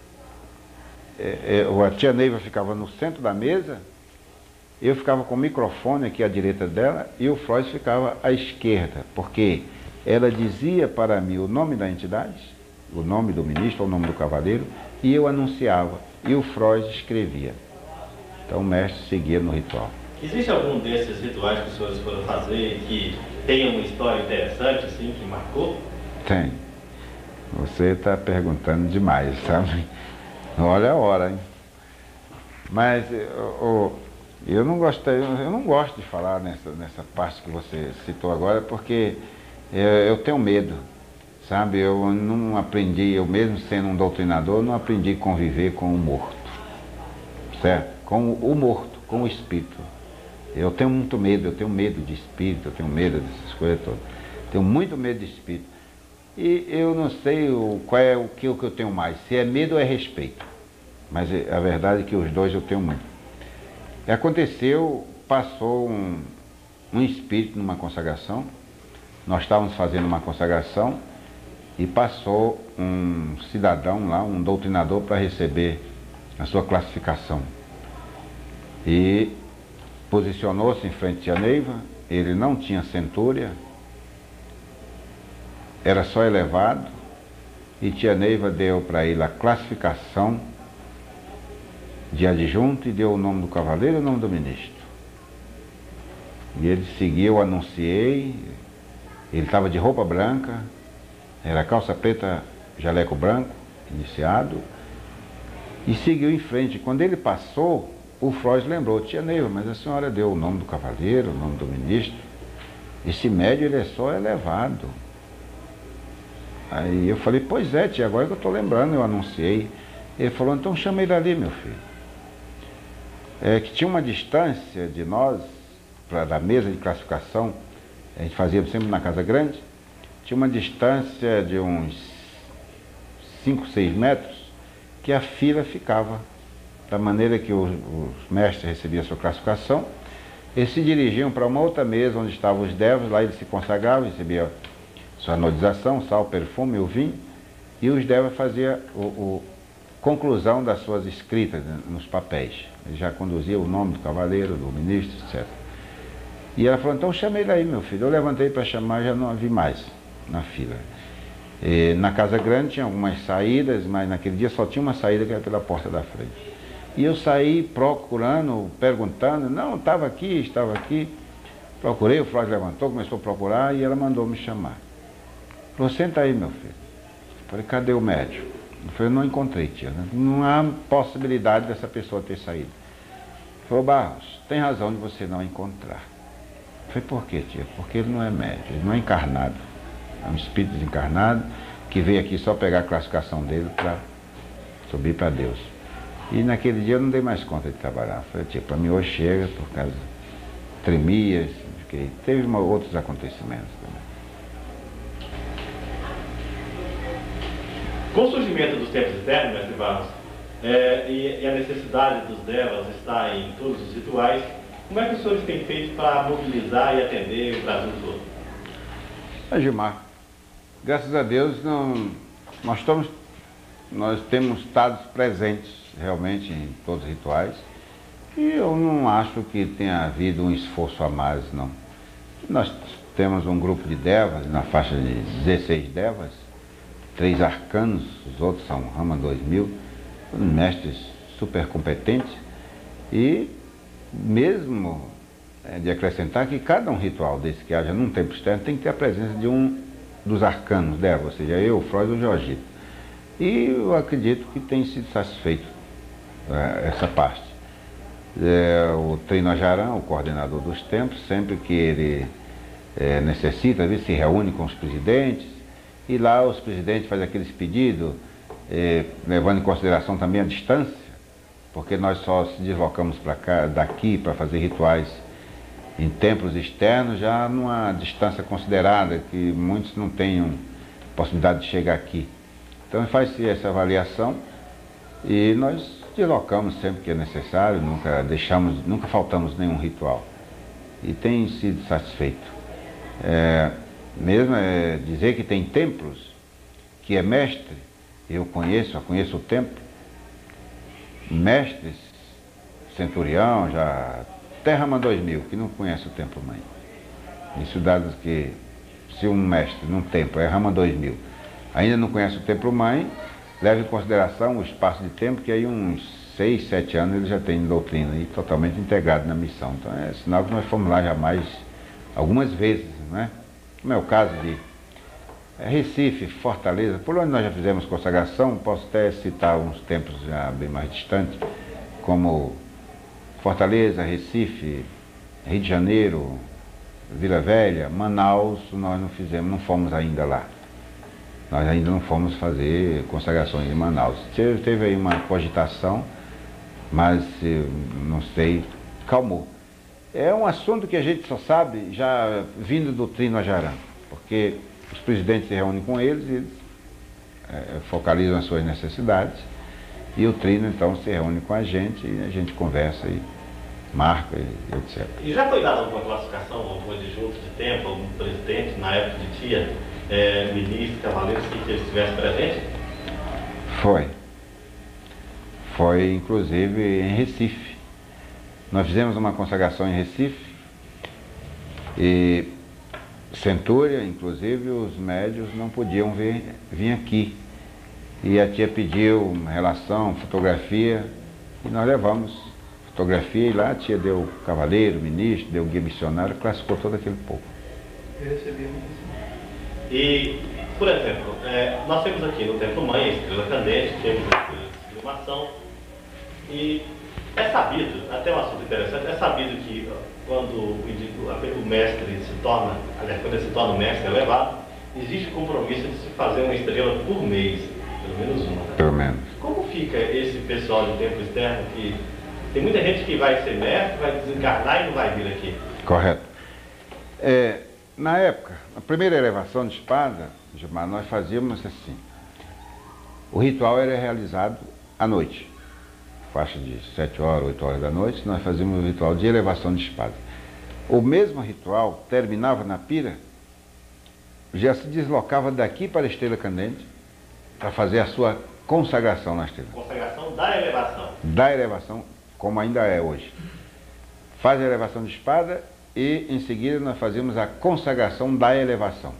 é, é, a tia Neiva ficava no centro da mesa, eu ficava com o microfone aqui à direita dela e o Frois ficava à esquerda, porque ela dizia para mim o nome da entidade, o nome do ministro, o nome do cavaleiro, e eu anunciava, e o Frois escrevia. Então o mestre seguia no ritual. Existe algum desses rituais que os senhores foram fazer que tenha uma história interessante, assim, que marcou? Tem. Você está perguntando demais, sabe? Olha a hora, hein? Mas eu, eu, não gostei, eu não gosto de falar nessa, nessa parte que você citou agora, porque eu, eu tenho medo, sabe? Eu não aprendi, eu mesmo sendo um doutrinador, não aprendi a conviver com o morto, certo? Com o morto, com o espírito. Eu tenho muito medo, eu tenho medo de espírito, eu tenho medo dessas coisas todas. Tenho muito medo de espírito. E eu não sei o, qual é o que, o que eu tenho mais, se é medo ou é respeito. Mas a verdade é que os dois eu tenho muito. E aconteceu, passou um, um espírito numa consagração, nós estávamos fazendo uma consagração e passou um cidadão lá, um doutrinador, para receber a sua classificação. E posicionou-se em frente à Neiva, ele não tinha centúria, era só elevado, e tia Neiva deu para ele a classificação de adjunto e deu o nome do cavaleiro e o nome do ministro. E ele seguiu, eu anunciei, ele estava de roupa branca, era calça preta, jaleco branco, iniciado, e seguiu em frente. Quando ele passou, o Frois lembrou, tia Neiva, mas a senhora deu o nome do cavaleiro, o nome do ministro, esse médio ele é só elevado. Aí eu falei, pois é, tia, agora que eu estou lembrando, eu anunciei. Ele falou, então chama ele ali, meu filho. É que tinha uma distância de nós, para da mesa de classificação, a gente fazia sempre na Casa Grande, tinha uma distância de uns cinco, seis metros, que a fila ficava, da maneira que os, os mestres recebiam a sua classificação, eles se dirigiam para uma outra mesa onde estavam os devas, lá eles se consagravam, recebiam sua anodização, sal, perfume, o vinho, e os devas faziam o, o conclusão das suas escritas nos papéis. Ele já conduzia o nome do cavaleiro, do ministro, etcétera. E ela falou, então chama ele aí, meu filho. Eu levantei para chamar, já não vi mais na fila. E na Casa Grande tinha algumas saídas, mas naquele dia só tinha uma saída que era pela porta da frente. E eu saí procurando, perguntando, não, estava aqui, estava aqui. Procurei, o Flávio levantou, começou a procurar e ela mandou me chamar. Falou, senta aí, meu filho. Falei, cadê o médium? Eu falei, não encontrei, tia. Não há possibilidade dessa pessoa ter saído. Falou, Barros, tem razão de você não encontrar. Eu falei, por quê, tia? Porque ele não é médium, ele não é encarnado. É um espírito desencarnado que veio aqui só pegar a classificação dele para subir para Deus. E naquele dia eu não dei mais conta de trabalhar. Eu falei, tia, para mim hoje chega, por causa tremias, fiquei... teve uma, outros acontecimentos também. Com o surgimento dos tempos eternos, mestre Barros, é, e, e a necessidade dos devas está em todos os rituais, como é que os senhores têm feito para mobilizar e atender o Brasil todo? É, Gilmar, graças a Deus não, nós, estamos, nós temos estado presentes realmente em todos os rituais e eu não acho que tenha havido um esforço a mais, não. Nós temos um grupo de devas, na faixa de dezesseis devas, três arcanos, os outros são Rama dois mil, mestres super competentes, e mesmo é, de acrescentar que cada um ritual desse que haja num tempo externo tem que ter a presença de um dos arcanos dela, ou seja, eu, o Freud ou o Jorgito. E eu acredito que tem sido satisfeito é, essa parte. É, o Trino Ajarã, o coordenador dos templos, sempre que ele é, necessita, às vezes se reúne com os presidentes, e lá os presidentes fazem aqueles pedidos, é, levando em consideração também a distância, porque nós só se deslocamos para cá, daqui para fazer rituais em templos externos, já numa distância considerada, que muitos não tenham possibilidade de chegar aqui. Então faz-se essa avaliação e nós deslocamos sempre que é necessário, nunca deixamos, nunca faltamos nenhum ritual. E tem sido satisfeito. É, mesmo é dizer que tem templos, que é mestre, eu conheço, eu conheço o templo, mestres, centurião, já até Rama dois mil, que não conhece o templo mãe. Isso dado que se um mestre num templo é Rama dois mil, ainda não conhece o templo mãe, leva em consideração o espaço de tempo, que aí uns seis, sete anos ele já tem doutrina e totalmente integrado na missão. Então é sinal que nós fomos lá já mais, algumas vezes, né? Como é o caso de Recife, Fortaleza, por onde nós já fizemos consagração, posso até citar uns templos já bem mais distantes, como Fortaleza, Recife, Rio de Janeiro, Vila Velha, Manaus, nós não fizemos, não fomos ainda lá. Nós ainda não fomos fazer consagrações em Manaus. Teve, teve aí uma cogitação, mas não sei, calmou. É um assunto que a gente só sabe já vindo do Trino Ajarã, porque os presidentes se reúnem com eles e é, focalizam as suas necessidades, e o Trino então se reúne com a gente e a gente conversa e marca e etcétera. E já foi dada alguma classificação, algum adjunto de tempo, algum presidente na época de tia, é, ministro, cavaleiros, que ele estivesse presente? Foi. Foi inclusive em Recife. Nós fizemos uma consagração em Recife e Centúria, inclusive os médios não podiam vir, vir aqui. E a tia pediu relação, fotografia, e nós levamos fotografia, e lá a tia deu cavaleiro, ministro, deu guia missionário, classificou todo aquele povo. Eu recebi muito. E, por exemplo, é, nós temos aqui no Templo Mãe, a Estrela Candente, temos a filmação, e é sabido, até um assunto interessante, é sabido que quando o, o mestre se torna, aliás, quando ele se torna o mestre elevado, existe o compromisso de se fazer uma estrela por mês, pelo menos uma. Né? Pelo menos. Como fica esse pessoal de templo externo que tem muita gente que vai ser mestre, vai desencarnar e não vai vir aqui? Correto. É, na época, a primeira elevação de espada, Gilmar, nós fazíamos assim. O ritual era realizado à noite. Faixa de sete horas, oito horas da noite, nós fazíamos o ritual de elevação de espada. O mesmo ritual terminava na pira, já se deslocava daqui para a Estrela Candente para fazer a sua consagração na estrela. Consagração da elevação. Da elevação, como ainda é hoje. Faz a elevação de espada e em seguida nós fazíamos a consagração da elevação.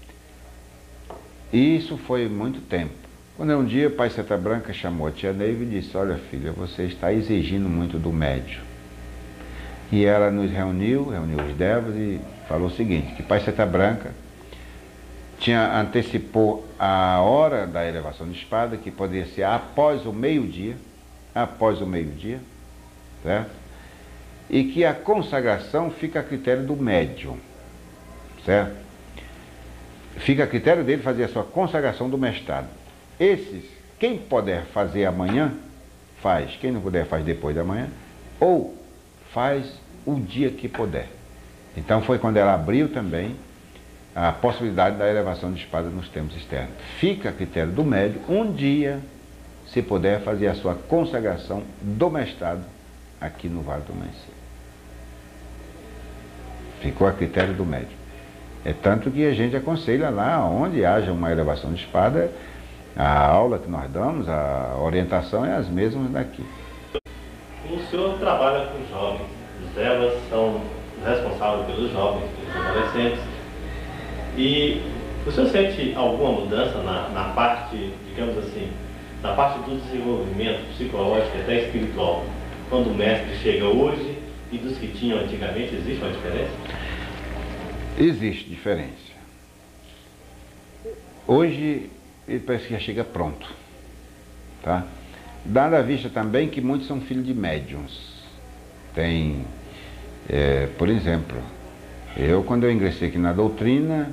E isso foi muito tempo. Quando um dia o pai Seta Branca chamou a tia Neiva e disse: olha filha, você está exigindo muito do médium. E ela nos reuniu, reuniu os devas e falou o seguinte, que pai Seta Branca tinha, antecipou a hora da elevação de espada, que poderia ser após o meio-dia, após o meio-dia, certo? E que a consagração fica a critério do médium, certo? Fica a critério dele fazer a sua consagração do mestrado. Esses, quem puder fazer amanhã, faz. Quem não puder, faz depois da manhã. Ou faz o dia que puder. Então foi quando ela abriu também a possibilidade da elevação de espada nos tempos externos. Fica a critério do médium, um dia, se puder, fazer a sua consagração do mestrado aqui no Vale do Amanhecer. Ficou a critério do médium. É tanto que a gente aconselha lá, onde haja uma elevação de espada, a aula que nós damos, a orientação é as mesmas daqui. O senhor trabalha com jovens, os devas são responsáveis pelos jovens, pelos adolescentes, e o senhor sente alguma mudança na, na parte, digamos assim, na parte do desenvolvimento psicológico e até espiritual, quando o mestre chega hoje e dos que tinham antigamente, existe uma diferença? Existe diferença. Hoje ele parece que já chega pronto, tá? Dada a vista também que muitos são filhos de médiuns, Tem, é, por exemplo, eu quando eu ingressei aqui na doutrina,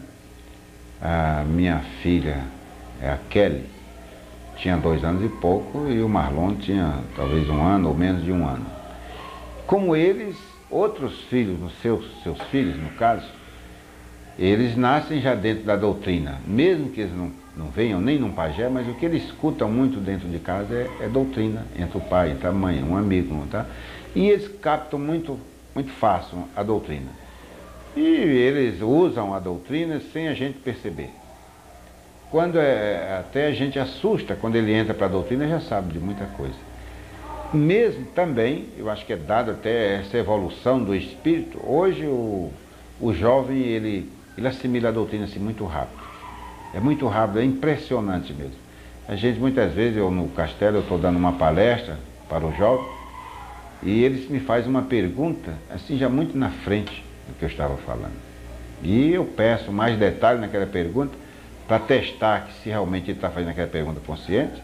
a minha filha, é a Kelly, tinha dois anos e pouco e o Marlon tinha talvez um ano ou menos de um ano. Como eles, outros filhos, os seus, seus filhos no caso, eles nascem já dentro da doutrina, mesmo que eles não, não venham nem num pajé, mas o que eles escutam muito dentro de casa é, é doutrina, entre o pai, entre a mãe, um amigo, tá? E eles captam muito, muito fácil a doutrina. E eles usam a doutrina sem a gente perceber. Quando é, até a gente assusta, quando ele entra para a doutrina, já sabe de muita coisa. Mesmo também, eu acho que é dado até essa evolução do espírito, hoje o, o jovem, ele, ele assimila a doutrina assim muito rápido. É muito rápido, é impressionante mesmo. A gente, muitas vezes, eu no castelo, eu estou dando uma palestra para o jovem, e eles me fazem uma pergunta, assim, já muito na frente do que eu estava falando. E eu peço mais detalhes naquela pergunta, para testar que se realmente ele está fazendo aquela pergunta consciente,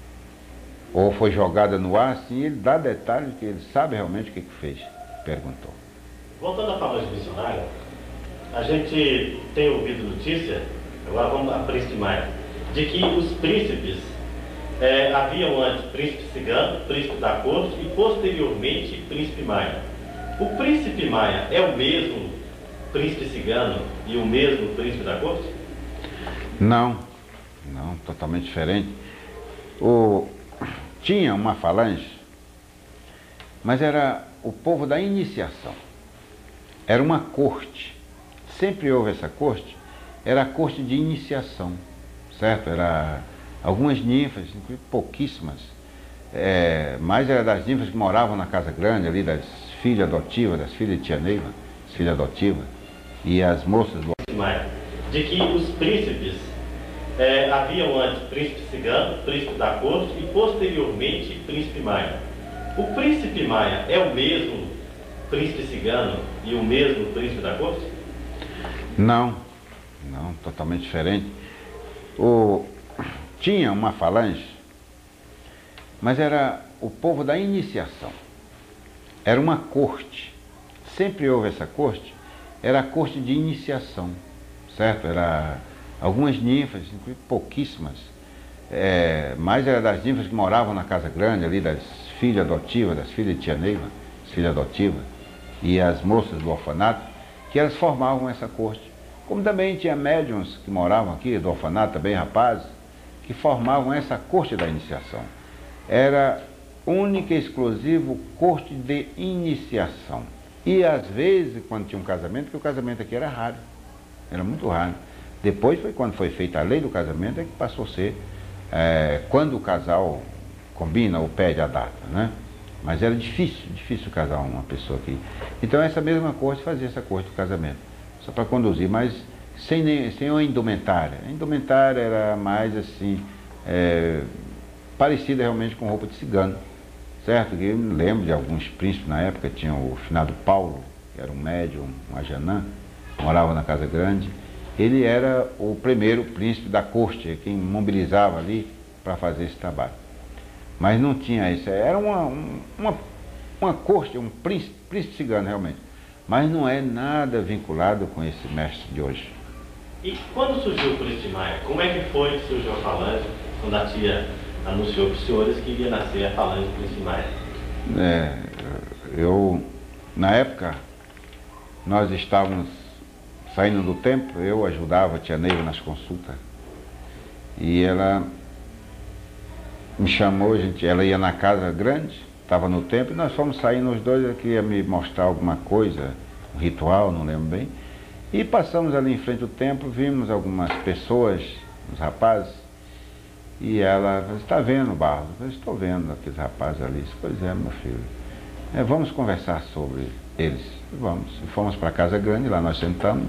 ou foi jogada no ar, assim, ele dá detalhes que ele sabe realmente o que, que fez, perguntou. Voltando à falange missionária, a gente tem ouvido notícia, agora vamos a Príncipe Maia, de que os príncipes, é, haviam antes príncipe cigano, príncipe da corte e posteriormente príncipe Maia. O príncipe Maia é o mesmo príncipe cigano e o mesmo príncipe da corte? Não, não, totalmente diferente. O, tinha uma falange, mas era o povo da iniciação. Era uma corte. Sempre houve essa corte, era a corte de iniciação, certo? Era algumas ninfas, pouquíssimas, é, mas era das ninfas que moravam na Casa Grande, ali das filhas adotivas, das filhas de Tia Neiva, as filhas adotivas, e as moças do... De que os príncipes, é, haviam antes príncipe cigano, príncipe da corte e posteriormente príncipe Maia. O príncipe Maia é o mesmo príncipe cigano e o mesmo príncipe da corte? Não, não, totalmente diferente. O, tinha uma falange, mas era o povo da iniciação. Era uma corte. Sempre houve essa corte, era a corte de iniciação, certo? Era algumas ninfas, pouquíssimas, é, mas era das ninfas que moravam na Casa Grande, ali das filhas adotivas, das filhas de Tia Neiva, as filhas adotivas, e as moças do orfanato, que elas formavam essa corte. Como também tinha médiuns que moravam aqui, do orfanato, também rapazes, que formavam essa corte da iniciação. Era única e exclusivo corte de iniciação. E às vezes, quando tinha um casamento, porque o casamento aqui era raro, era muito raro. Depois foi quando foi feita a lei do casamento, é que passou a ser, é, quando o casal combina ou pede a data, né? Mas era difícil, difícil casar uma pessoa aqui. Então essa mesma corte fazia essa corte do casamento, só para conduzir, mas sem, nem, sem uma indumentária. A indumentária era mais assim, é, parecida realmente com roupa de cigano, certo? Eu me lembro de alguns príncipes na época, tinha o finado Paulo, que era um médium, um ajanã, morava na Casa Grande. Ele era o primeiro príncipe da corte, quem mobilizava ali para fazer esse trabalho. Mas não tinha isso, era uma, uma, uma corte, um príncipe, príncipe cigano realmente. Mas não é nada vinculado com esse mestre de hoje. E quando surgiu o príncipe Maia, como é que foi que surgiu a falange, quando a tia anunciou para os senhores que iria nascer a falange do príncipe Maia? É, eu, na época, nós estávamos saindo do templo, eu ajudava a Tia Neiva nas consultas. E ela me chamou, a gente, ela ia na Casa Grande, estava no templo, e nós fomos saindo os dois, ela queria me mostrar alguma coisa, um ritual, não lembro bem. E passamos ali em frente ao templo, vimos algumas pessoas, uns rapazes, e ela falou, está vendo, Barros? Eu falei, estou vendo aqueles rapazes ali. Pois é, meu filho, é, vamos conversar sobre eles. Vamos. E fomos para a Casa Grande, lá nós sentamos.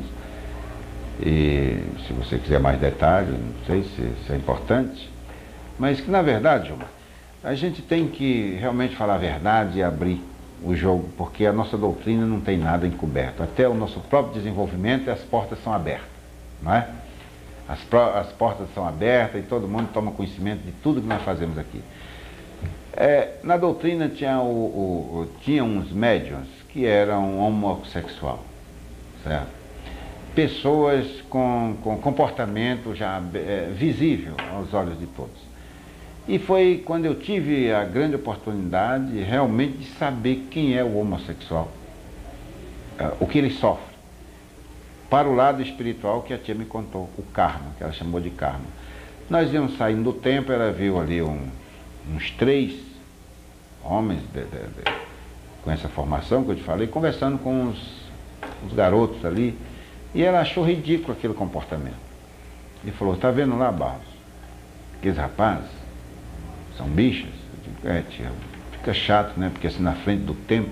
E se você quiser mais detalhes, não sei se, se é importante, mas que na verdade, Gilmar, a gente tem que realmente falar a verdade e abrir o jogo, porque a nossa doutrina não tem nada encoberto. Até o nosso próprio desenvolvimento, as portas são abertas, não é? As, pro, as portas são abertas e todo mundo toma conhecimento de tudo que nós fazemos aqui. É, na doutrina tinha, o, o, o, tinha uns médiuns que eram homossexual, certo? Pessoas com, com comportamento já é, visível aos olhos de todos. E foi quando eu tive a grande oportunidade realmente de saber quem é o homossexual, o que ele sofre, para o lado espiritual que a tia me contou, o karma, que ela chamou de karma. Nós íamos saindo do templo, ela viu ali um, uns três homens de, de, de, com essa formação que eu te falei, conversando com os, os garotos ali, e ela achou ridículo aquele comportamento. E falou, está vendo lá, Barros, aqueles rapazes são bichas? Eu digo, é, tia, fica chato, né, porque assim na frente do templo,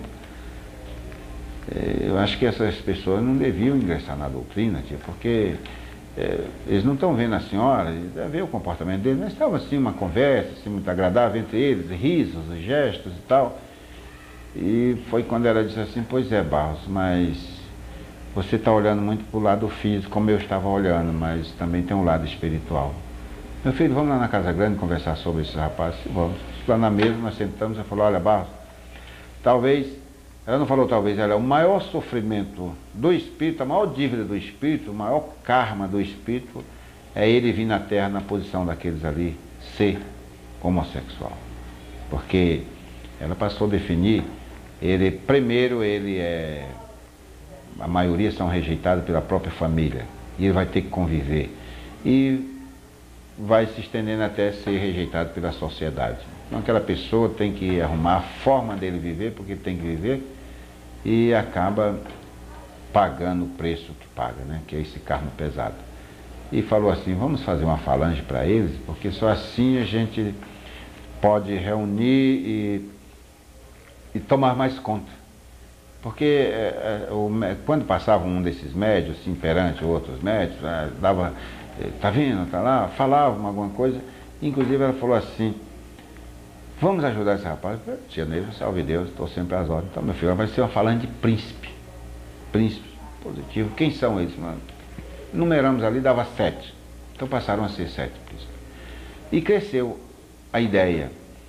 eu acho que essas pessoas não deviam ingressar na doutrina, tia, porque é, eles não estão vendo a senhora, ver o comportamento deles, mas estava assim uma conversa assim, muito agradável entre eles, risos, gestos e tal. E foi quando ela disse assim, pois é, Barros, mas você está olhando muito para o lado físico, como eu estava olhando, mas também tem um lado espiritual. Meu filho, vamos lá na Casa Grande conversar sobre esses rapazes? Vamos. Lá na mesa nós sentamos e falou, olha, Barros, talvez... Ela não falou talvez, ela é o maior sofrimento do espírito, a maior dívida do espírito, o maior karma do espírito, é ele vir na Terra na posição daqueles ali, ser homossexual. Porque ela passou a definir, ele, primeiro ele é, a maioria são rejeitados pela própria família, e ele vai ter que conviver. E vai se estendendo até ser rejeitado pela sociedade. Então aquela pessoa tem que arrumar a forma dele viver, porque ele tem que viver, e acaba pagando o preço que paga, né? Que é esse karma pesado. E falou assim, vamos fazer uma falange para eles, porque só assim a gente pode reunir e, e tomar mais conta. Porque é, é, o, quando passava um desses médios, assim, perante outros médios, é, dava, tá vendo, tá lá, falava alguma coisa, inclusive ela falou assim, vamos ajudar esse rapaz? Tia Neiva, salve Deus, estou sempre às ordens. Então, meu filho, vai ser uma falando de príncipe. Príncipe positivo. Quem são eles, mano? Numeramos ali, dava sete. Então passaram a ser sete príncipes. E cresceu a ideia.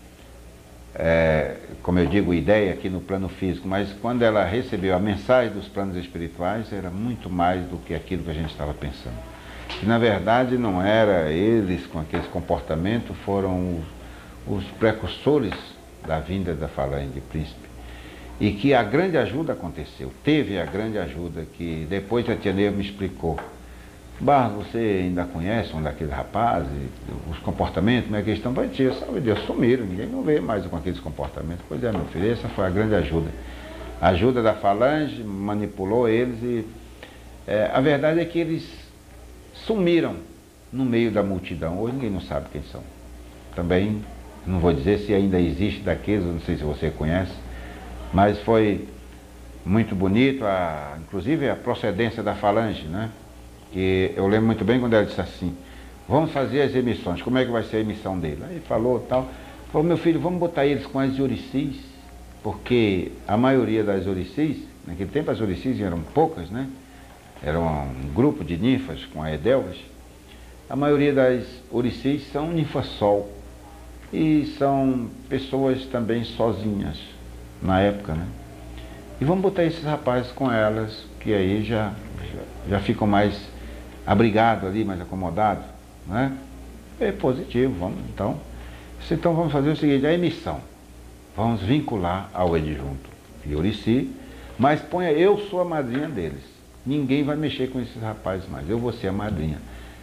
É, como eu digo, ideia aqui no plano físico, mas quando ela recebeu a mensagem dos planos espirituais, era muito mais do que aquilo que a gente estava pensando. Que na verdade não era eles com aquele comportamento, foram os precursores da vinda da falange de príncipe, e que a grande ajuda aconteceu, teve a grande ajuda, que depois a tia Neiva me explicou. Barros, você ainda conhece um daqueles rapazes, os comportamentos, como é que eles estão? Pai, tia, salve Deus, sumiram, ninguém não vê mais com aqueles comportamentos. Pois é, meu filho, essa foi a grande ajuda. A ajuda da falange manipulou eles e é, a verdade é que eles sumiram no meio da multidão. Hoje ninguém não sabe quem são. Também não vou dizer se ainda existe daqueles, não sei se você conhece, mas foi muito bonito, a, inclusive a procedência da falange, né? Que eu lembro muito bem quando ela disse assim, vamos fazer as emissões, como é que vai ser a emissão dele? Aí falou tal, falou, meu filho, vamos botar eles com as oricis, porque a maioria das oricis, naquele tempo as oricis eram poucas, né? Era um grupo de ninfas com a Edelvas, a maioria das oricis são ninfa-sol, e são pessoas também sozinhas, na época, né? E vamos botar esses rapazes com elas, que aí já, já, já ficam mais abrigados ali, mais acomodados, né? É positivo, vamos então. Então vamos fazer o seguinte, a emissão. Vamos vincular ao adjunto Fiorici, mas ponha, eu sou a madrinha deles. Ninguém vai mexer com esses rapazes mais, eu vou ser a madrinha.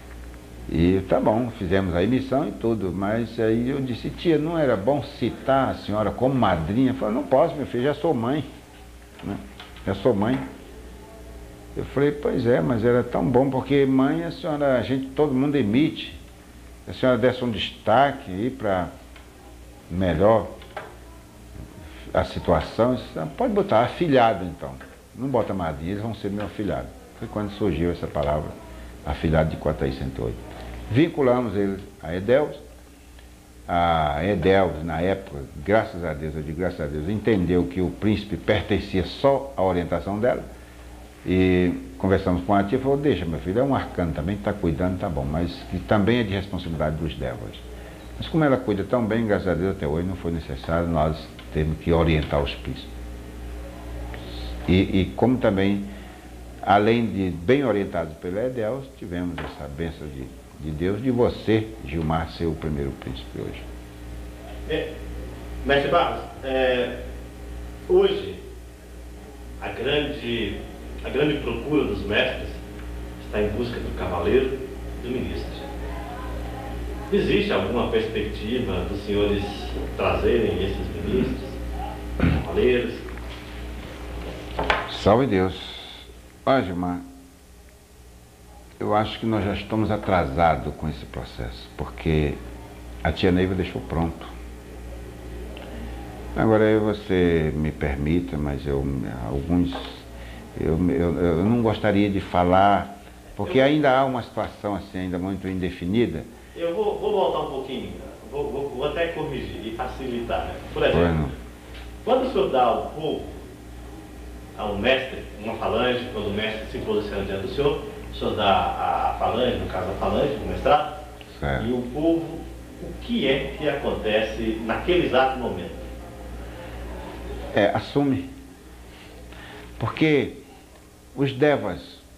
E tá bom, fizemos a emissão e tudo, mas aí eu disse, tia, não era bom citar a senhora como madrinha? Eu falei, não posso, meu filho, já sou mãe, né? Já sou mãe. Eu falei, pois é, mas era tão bom, porque mãe, a senhora, a gente, todo mundo emite. A senhora desse um destaque aí para melhor a situação, disse, pode botar afilhado então. Não bota madrinha, eles vão ser meu afilhado. Foi quando surgiu essa palavra, afilhado de Quatraí cento e oito. Vinculamos eles a Edelvas. A Edelvas, na época, graças a Deus, eu digo graças a Deus, entendeu que o príncipe pertencia só à orientação dela. E conversamos com a tia e falou, deixa meu filho, é um arcano também, está cuidando, tá bom, mas que também é de responsabilidade dos Devas. Mas como ela cuida tão bem, graças a Deus, até hoje não foi necessário nós termos que orientar os príncipes. E, e como também, além de bem orientados pelo Edeus, tivemos essa bênção de, de Deus, de você, Gilmar, ser o primeiro príncipe hoje. É, mestre Barros, é, hoje a grande, a grande procura dos mestres está em busca do cavaleiro e do ministro. Existe alguma perspectiva dos senhores trazerem esses ministros, cavaleiros? Salve Deus. Olha, Gilmar, eu acho que nós já estamos atrasados com esse processo, porque a tia Neiva deixou pronto. Agora aí você me permita, mas eu, alguns, eu, eu, eu não gostaria de falar, porque eu, ainda há uma situação assim, ainda muito indefinida. Eu vou, vou voltar um pouquinho, vou, vou, vou até corrigir e facilitar. Né? Por exemplo, Bueno. Quando o senhor dá ao povo, ao mestre, uma falange, quando o mestre se posiciona diante do senhor, o senhor dá a falange, no caso a falange, o mestrado, Certo. e o povo, o que é que acontece naquele exato momento? É, assume. Porque os devas,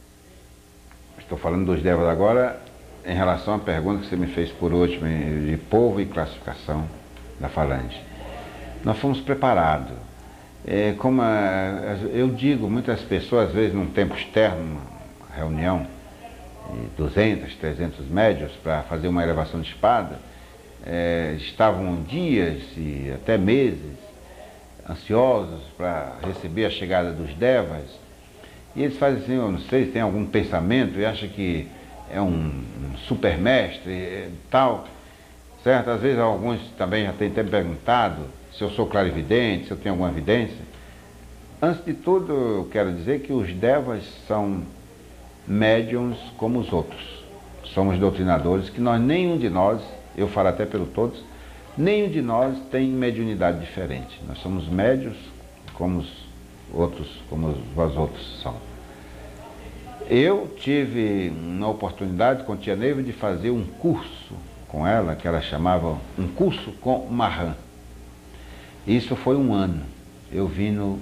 estou falando dos devas agora, em relação à pergunta que você me fez por último, de povo e classificação da falange. Nós fomos preparados. É, como a, eu digo, muitas pessoas, às vezes, num tempo externo, uma reunião de duzentos, trezentos médios para fazer uma elevação de espada, é, estavam dias e até meses ansiosos para receber a chegada dos devas, e eles fazem assim, eu não sei se tem algum pensamento e acha que é um, um super mestre e tal, certo? Às vezes alguns também já têm até perguntado se eu sou clarividente, se eu tenho alguma evidência. Antes de tudo, eu quero dizer que os devas são médiums como os outros. Somos doutrinadores, que nós, nenhum de nós, eu falo até pelo todos, nenhum de nós tem mediunidade diferente. Nós somos médios como os outros, como os outros são. Eu tive uma oportunidade com a tia Neiva de fazer um curso com ela, que ela chamava um curso com Marran. Isso foi um ano. Eu vim no,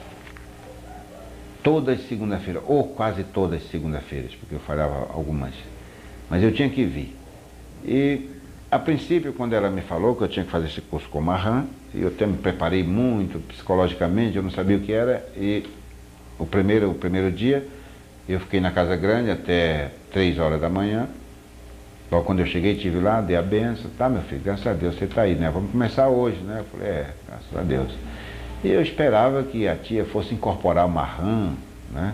todas as segunda-feiras, ou quase todas as segunda-feiras, porque eu falhava algumas. Mas eu tinha que vir. E a princípio, quando ela me falou que eu tinha que fazer esse curso com Marran, eu até me preparei muito psicologicamente, eu não sabia o que era, e o primeiro, o primeiro dia eu fiquei na Casa Grande até três horas da manhã. Logo quando eu cheguei, estive lá, dei a benção. Tá, meu filho, graças a Deus você está aí, né? Vamos começar hoje, né? Eu falei, é, graças a Deus. E eu esperava que a tia fosse incorporar o Marran, né?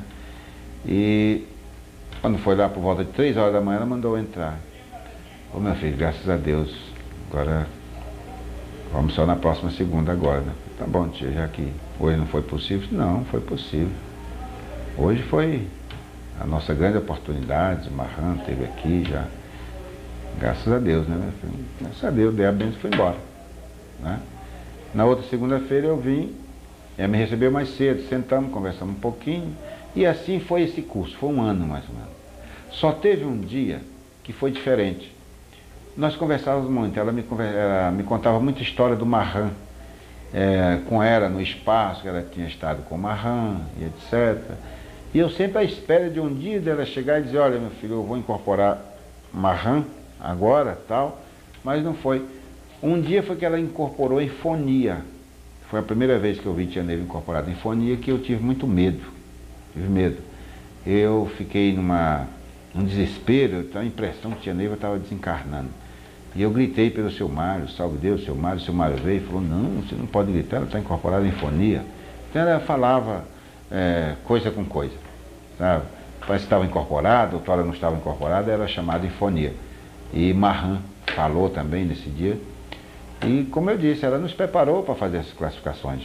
E quando foi lá por volta de três horas da manhã, ela mandou eu entrar. Ô, meu filho, graças a Deus, agora vamos só na próxima segunda agora, né? Tá bom, tia, já que hoje não foi possível. Não, foi possível. Hoje foi a nossa grande oportunidade, o Marran esteve aqui já. Graças a Deus, né, meu filho? Graças a Deus, dei a benção e fui embora, né? Na outra segunda-feira eu vim, ela me recebeu mais cedo, sentamos, conversamos um pouquinho, e assim foi esse curso, foi um ano mais ou menos. Só teve um dia que foi diferente. Nós conversávamos muito, ela me, ela me contava muita história do Marran, é, com ela no espaço, que ela tinha estado com o Marran, e etcétera. E eu sempre à espera de um dia dela chegar e dizer, olha, meu filho, eu vou incorporar Marran agora, tal, mas não foi. Um dia foi que ela incorporou em fonia. Foi a primeira vez que eu vi tia Neiva incorporada em fonia, que eu tive muito medo, tive medo. Eu fiquei numa, num desespero, eu tinha a impressão que tia Neiva estava desencarnando. E eu gritei pelo seu Mário, salve Deus, seu Mário, seu Mário veio e falou, não, você não pode gritar, ela está incorporada em fonia. Então ela falava é, coisa com coisa, sabe? Parece que estava incorporada, outra hora não estava incorporada, era chamada em fonia. E Marran falou também nesse dia. E, como eu disse, ela nos preparou para fazer essas classificações.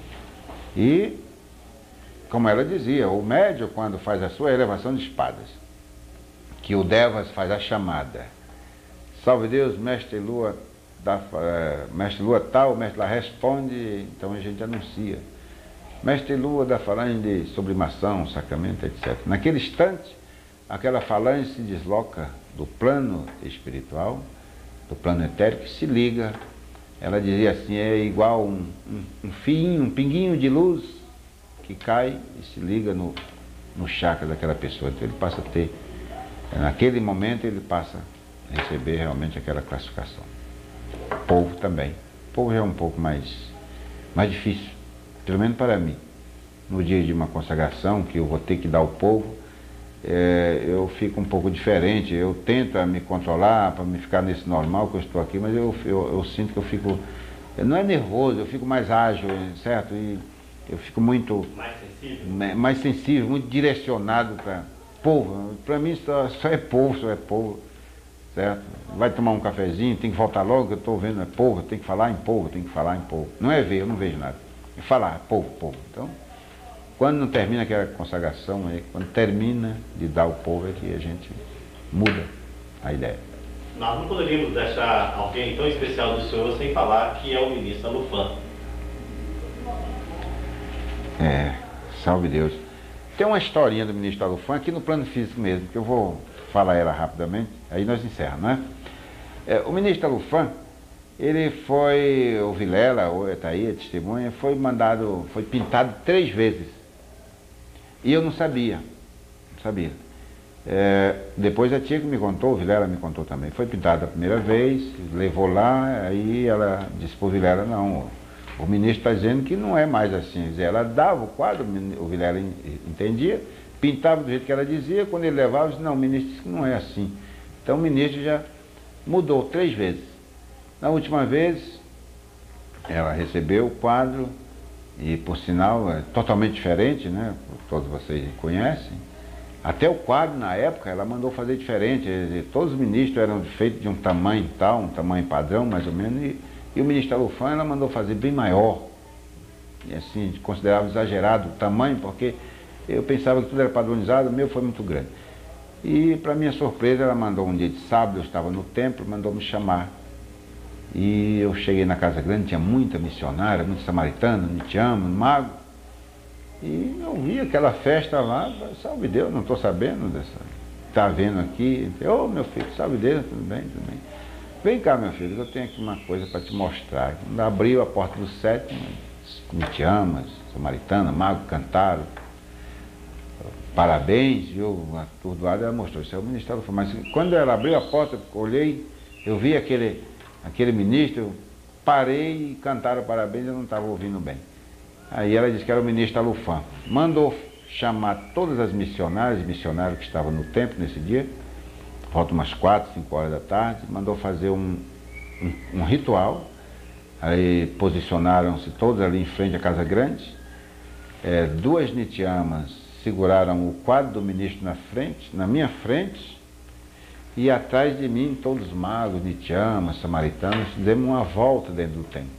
E, como ela dizia, o médium, quando faz a sua elevação de espadas, que o Devas faz a chamada, salve Deus, mestre Lua, da, é, mestre Lua tal, mestre lá responde, então a gente anuncia. Mestre Lua da falange de sublimação, sacramento, etcétera. Naquele instante, aquela falange se desloca do plano espiritual do plano etérico que se liga. Ela dizia assim, é igual um, um, um fio, um pinguinho de luz que cai e se liga no, no chakra daquela pessoa. Então ele passa a ter, naquele momento ele passa a receber realmente aquela classificação. Polvo também. Polvo é um pouco mais, mais difícil, pelo menos para mim. No dia de uma consagração, que eu vou ter que dar o polvo, é, eu fico um pouco diferente. Eu tento me controlar para me ficar nesse normal que eu estou aqui, mas eu, eu, eu sinto que eu fico, não é nervoso, eu fico mais ágil, certo? E eu fico muito mais sensível, mais sensível, muito direcionado para polvo. Para mim só, só é polvo, só é polvo, certo? Vai tomar um cafezinho, tem que voltar logo, eu estou vendo, é polvo, tem que falar em polvo, tem que falar em polvo. Não é ver, eu não vejo nada. É falar, polvo, polvo. Então, quando não termina aquela consagração, é quando termina de dar o polvo é que a gente muda a ideia. Nós não poderíamos deixar alguém tão especial do senhor sem falar que é o ministro Alufan. É, salve Deus. Tem uma historinha do ministro Alufan aqui no plano físico mesmo, que eu vou falar ela rapidamente, aí nós encerramos, não é? É, o ministro Alufan, ele foi, o Vilela, ou está aí, a testemunha, foi mandado, foi pintado três vezes. E eu não sabia, não sabia. É, depois a tia que me contou, o Vilela me contou também, foi pintado a primeira vez, levou lá, aí ela disse para o Vilela, não, o ministro está dizendo que não é mais assim. Ela dava o quadro, o Vilela entendia, pintava do jeito que ela dizia, quando ele levava, disse, não, o ministro disse que não é assim. Então o ministro já mudou três vezes. Na última vez, ela recebeu o quadro, e por sinal é totalmente diferente, né? Todos vocês conhecem. Até o quadro, na época, ela mandou fazer diferente. Todos os ministros eram feitos de um tamanho tal, um tamanho padrão, mais ou menos, e, e o ministro Alufan, ela mandou fazer bem maior. E assim, considerava exagerado o tamanho, porque eu pensava que tudo era padronizado, o meu foi muito grande. E, para minha surpresa, ela mandou um dia de sábado, eu estava no templo, mandou me chamar. E eu cheguei na Casa Grande, tinha muita missionária, muito samaritano, nitiano, mago. E eu vi aquela festa lá, salve Deus, não estou sabendo dessa. Está vendo aqui? Ô, oh, meu filho, salve Deus, tudo bem, tudo bem. Vem cá, meu filho, eu tenho aqui uma coisa para te mostrar. Quando abriu a porta do sétimo, nitianas, samaritana, mago, cantaram. Parabéns, viu? Atordoada, ela mostrou, isso é o ministério. Mas quando ela abriu a porta, olhei, eu vi aquele, aquele ministro, eu parei e cantaram parabéns, eu não estava ouvindo bem. Aí ela disse que era o ministro Alufan. Mandou chamar todas as missionárias e missionários que estavam no templo nesse dia, volta umas quatro, cinco horas da tarde, mandou fazer um, um, um ritual. Aí posicionaram-se todos ali em frente à Casa Grande, é, duas nitiamas seguraram o quadro do ministro na frente, na minha frente, e atrás de mim todos os magos, nitiamas, samaritanos, demos uma volta dentro do templo.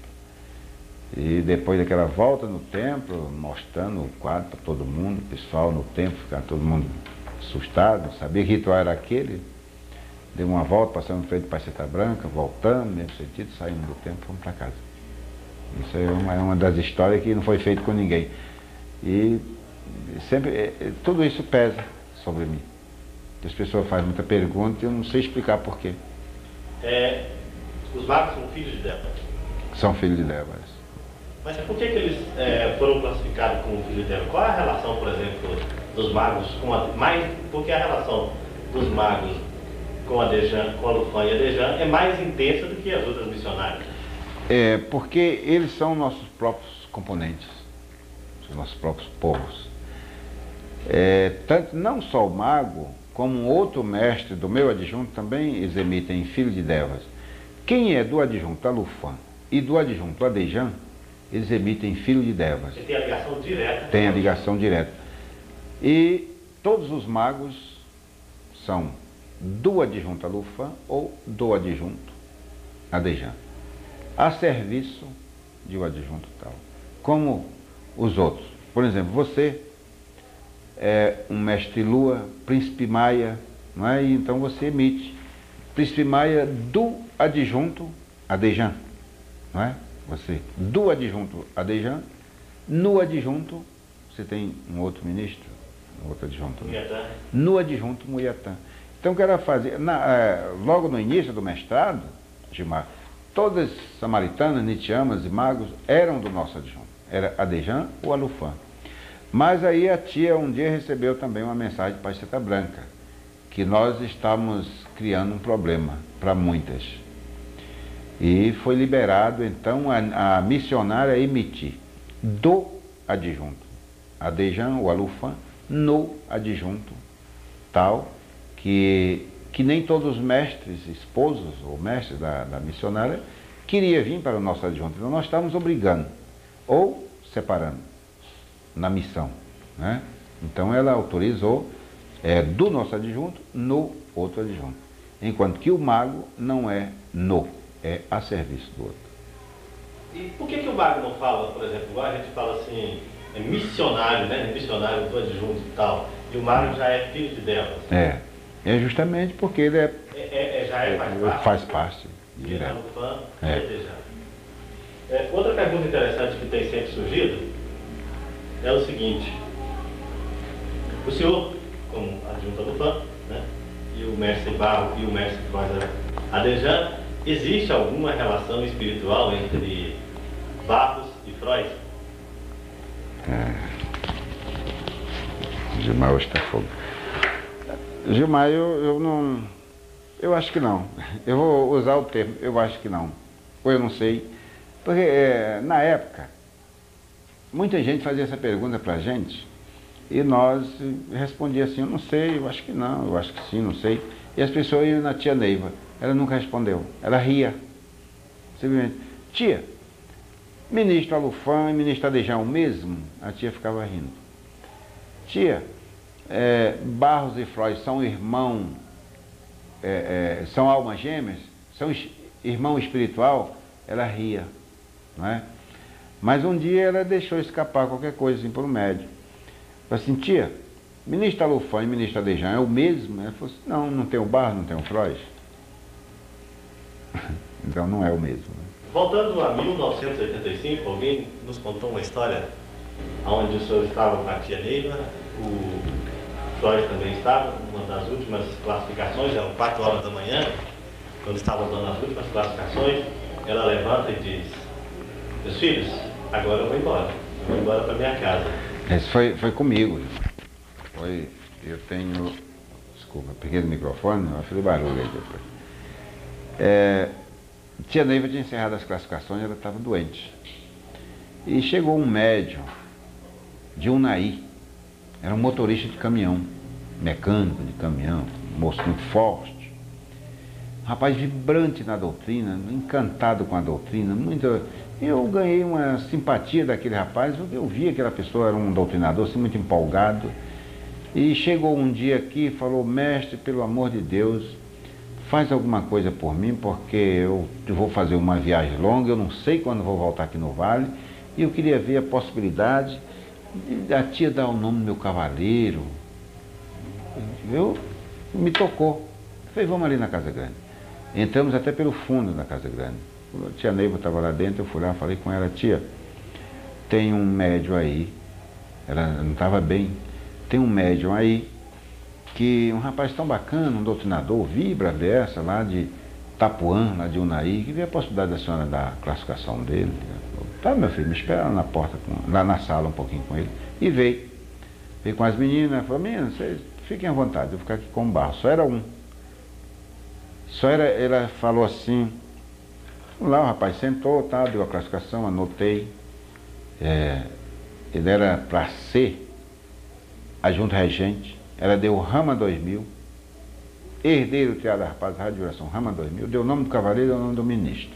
E depois daquela volta no templo, mostrando o quadro para todo mundo, o pessoal no templo, ficava todo mundo assustado, sabia que ritual era aquele. Deu uma volta, passamos em frente de Paceta Branca, voltamos, no mesmo sentido, saímos do templo e fomos para casa. Isso é uma, é uma das histórias que não foi feito com ninguém. E sempre, tudo isso pesa sobre mim. As pessoas fazem muita pergunta e eu não sei explicar por quê. É, os magos são filhos de Débora. São filhos de Débora. Mas por que, que eles é, foram classificados como filhos de Débora? Qual é a relação, por exemplo, dos magos com a... Mais, porque a relação dos magos com a Dejan, com a Alufan e a Dejan é mais intensa do que as outras missionárias? É, porque eles são nossos próprios componentes, os nossos próprios povos. É, tanto não só o mago, como um outro mestre do meu adjunto também eles emitem filho de Devas. Quem é do adjunto Alufan e do adjunto Adejan, eles emitem filho de Devas. Você tem a ligação direta? Tem a ligação direta. E todos os magos são do adjunto Alufan ou do adjunto Adejan, a serviço de um adjunto tal. Como os outros. Por exemplo, você é um mestre Lua, príncipe Maia, não é? E então você emite príncipe Maia do adjunto Adejan, não é? Você do adjunto Adejan, no adjunto você tem um outro ministro, um outro adjunto, né? No adjunto Muiatã. Então o que ela fazia, na, é, logo no início do mestrado, Gilmar. Todas samaritanas, nitiamas e magos eram do nosso adjunto. Era Adejan ou Alufã. Mas aí a tia um dia recebeu também uma mensagem de Pacheta Branca, que nós estávamos criando um problema para muitas. E foi liberado então a, a missionária emitir do adjunto, Adejan ou Alufã, no adjunto tal, que, que nem todos os mestres, esposos ou mestres da, da missionária queria vir para o nosso adjunto. Então nós estávamos obrigando ou separando na missão, né? Então ela autorizou é, do nosso adjunto no outro adjunto, enquanto que o mago não é no, é a serviço do outro. E por que que o mago não fala, por exemplo, igual a gente fala assim, é missionário, né? Missionário do adjunto e tal, e o mago já é filho de delas? É, é justamente porque ele é, é, é, é já é, faz parte. Faz parte direto. É. É, outra pergunta interessante que tem sempre surgido é o seguinte: o senhor, como adjunto Alufã, né, e o mestre Barro e o mestre Rosa Adejan, existe alguma relação espiritual entre Barros e Freud? É. Gilmar hoje está fogo. Gilmar, eu, eu não. Eu acho que não. Eu vou usar o termo, eu acho que não. Ou eu não sei. Porque é, na época, muita gente fazia essa pergunta para a gente e nós respondia assim, eu não sei, eu acho que não, eu acho que sim, não sei. E as pessoas iam na tia Neiva, ela nunca respondeu, ela ria. Simplesmente, tia, ministro Alufã e ministro Adejan o mesmo? A tia ficava rindo. Tia, é, Barros e Freud são irmãos, é, é, são almas gêmeas? São irmão espiritual? Ela ria, não é? Mas um dia ela deixou escapar qualquer coisa assim por um médium. Falei assim, tia, ministro Alufã e ministro Adejan é o mesmo? Ela falou assim, não, não tem o Barros, não tem o Freud. Então não é o mesmo. Né? Voltando a mil novecentos e oitenta e cinco, alguém nos contou uma história onde o senhor estava com a tia Neiva, o Freud também estava, uma das últimas classificações, eram quatro horas da manhã, quando estavam dando as últimas classificações, ela levanta e diz, meus filhos, agora eu vou embora, eu vou embora para minha casa. Esse foi, foi comigo. Foi, eu tenho, desculpa, peguei o microfone, eu falei barulho aí depois. É, tia Neiva tinha encerrado as classificações, ela estava doente. E chegou um médium de Unai, era um motorista de caminhão, mecânico de caminhão, um moço muito forte. Um rapaz vibrante na doutrina, encantado com a doutrina, muito. Eu ganhei uma simpatia daquele rapaz, porque eu vi que aquela pessoa era um doutrinador assim, muito empolgado. E chegou um dia aqui e falou, mestre, pelo amor de Deus, faz alguma coisa por mim, porque eu vou fazer uma viagem longa, eu não sei quando vou voltar aqui no Vale, e eu queria ver a possibilidade de a tia dar o nome do meu cavaleiro. Eu, me tocou. Falei, vamos ali na Casa Grande. Entramos até pelo fundo da Casa Grande. A tia Neiva estava lá dentro, eu fui lá, falei com ela, tia, tem um médium aí, ela não estava bem, tem um médium aí, que um rapaz tão bacana, um doutrinador, vibra dessa, lá de Tapuã, lá de Unai, que vê a possibilidade da senhora dar a classificação dele. Tá, meu filho, me espera lá na porta, com, lá na sala um pouquinho com ele. E veio. Veio com as meninas, falou, meninas, vocês fiquem à vontade, eu vou ficar aqui com o Barro. Só era um. Só era, ela falou assim, lá o rapaz sentou, tá, deu a classificação, anotei. É, ele era para ser adjunto regente, ela deu Rama dois mil, herdeiro do Teatro da Rapaz, Rádio Oração, Rama dois mil, deu o nome do cavaleiro e o nome do ministro.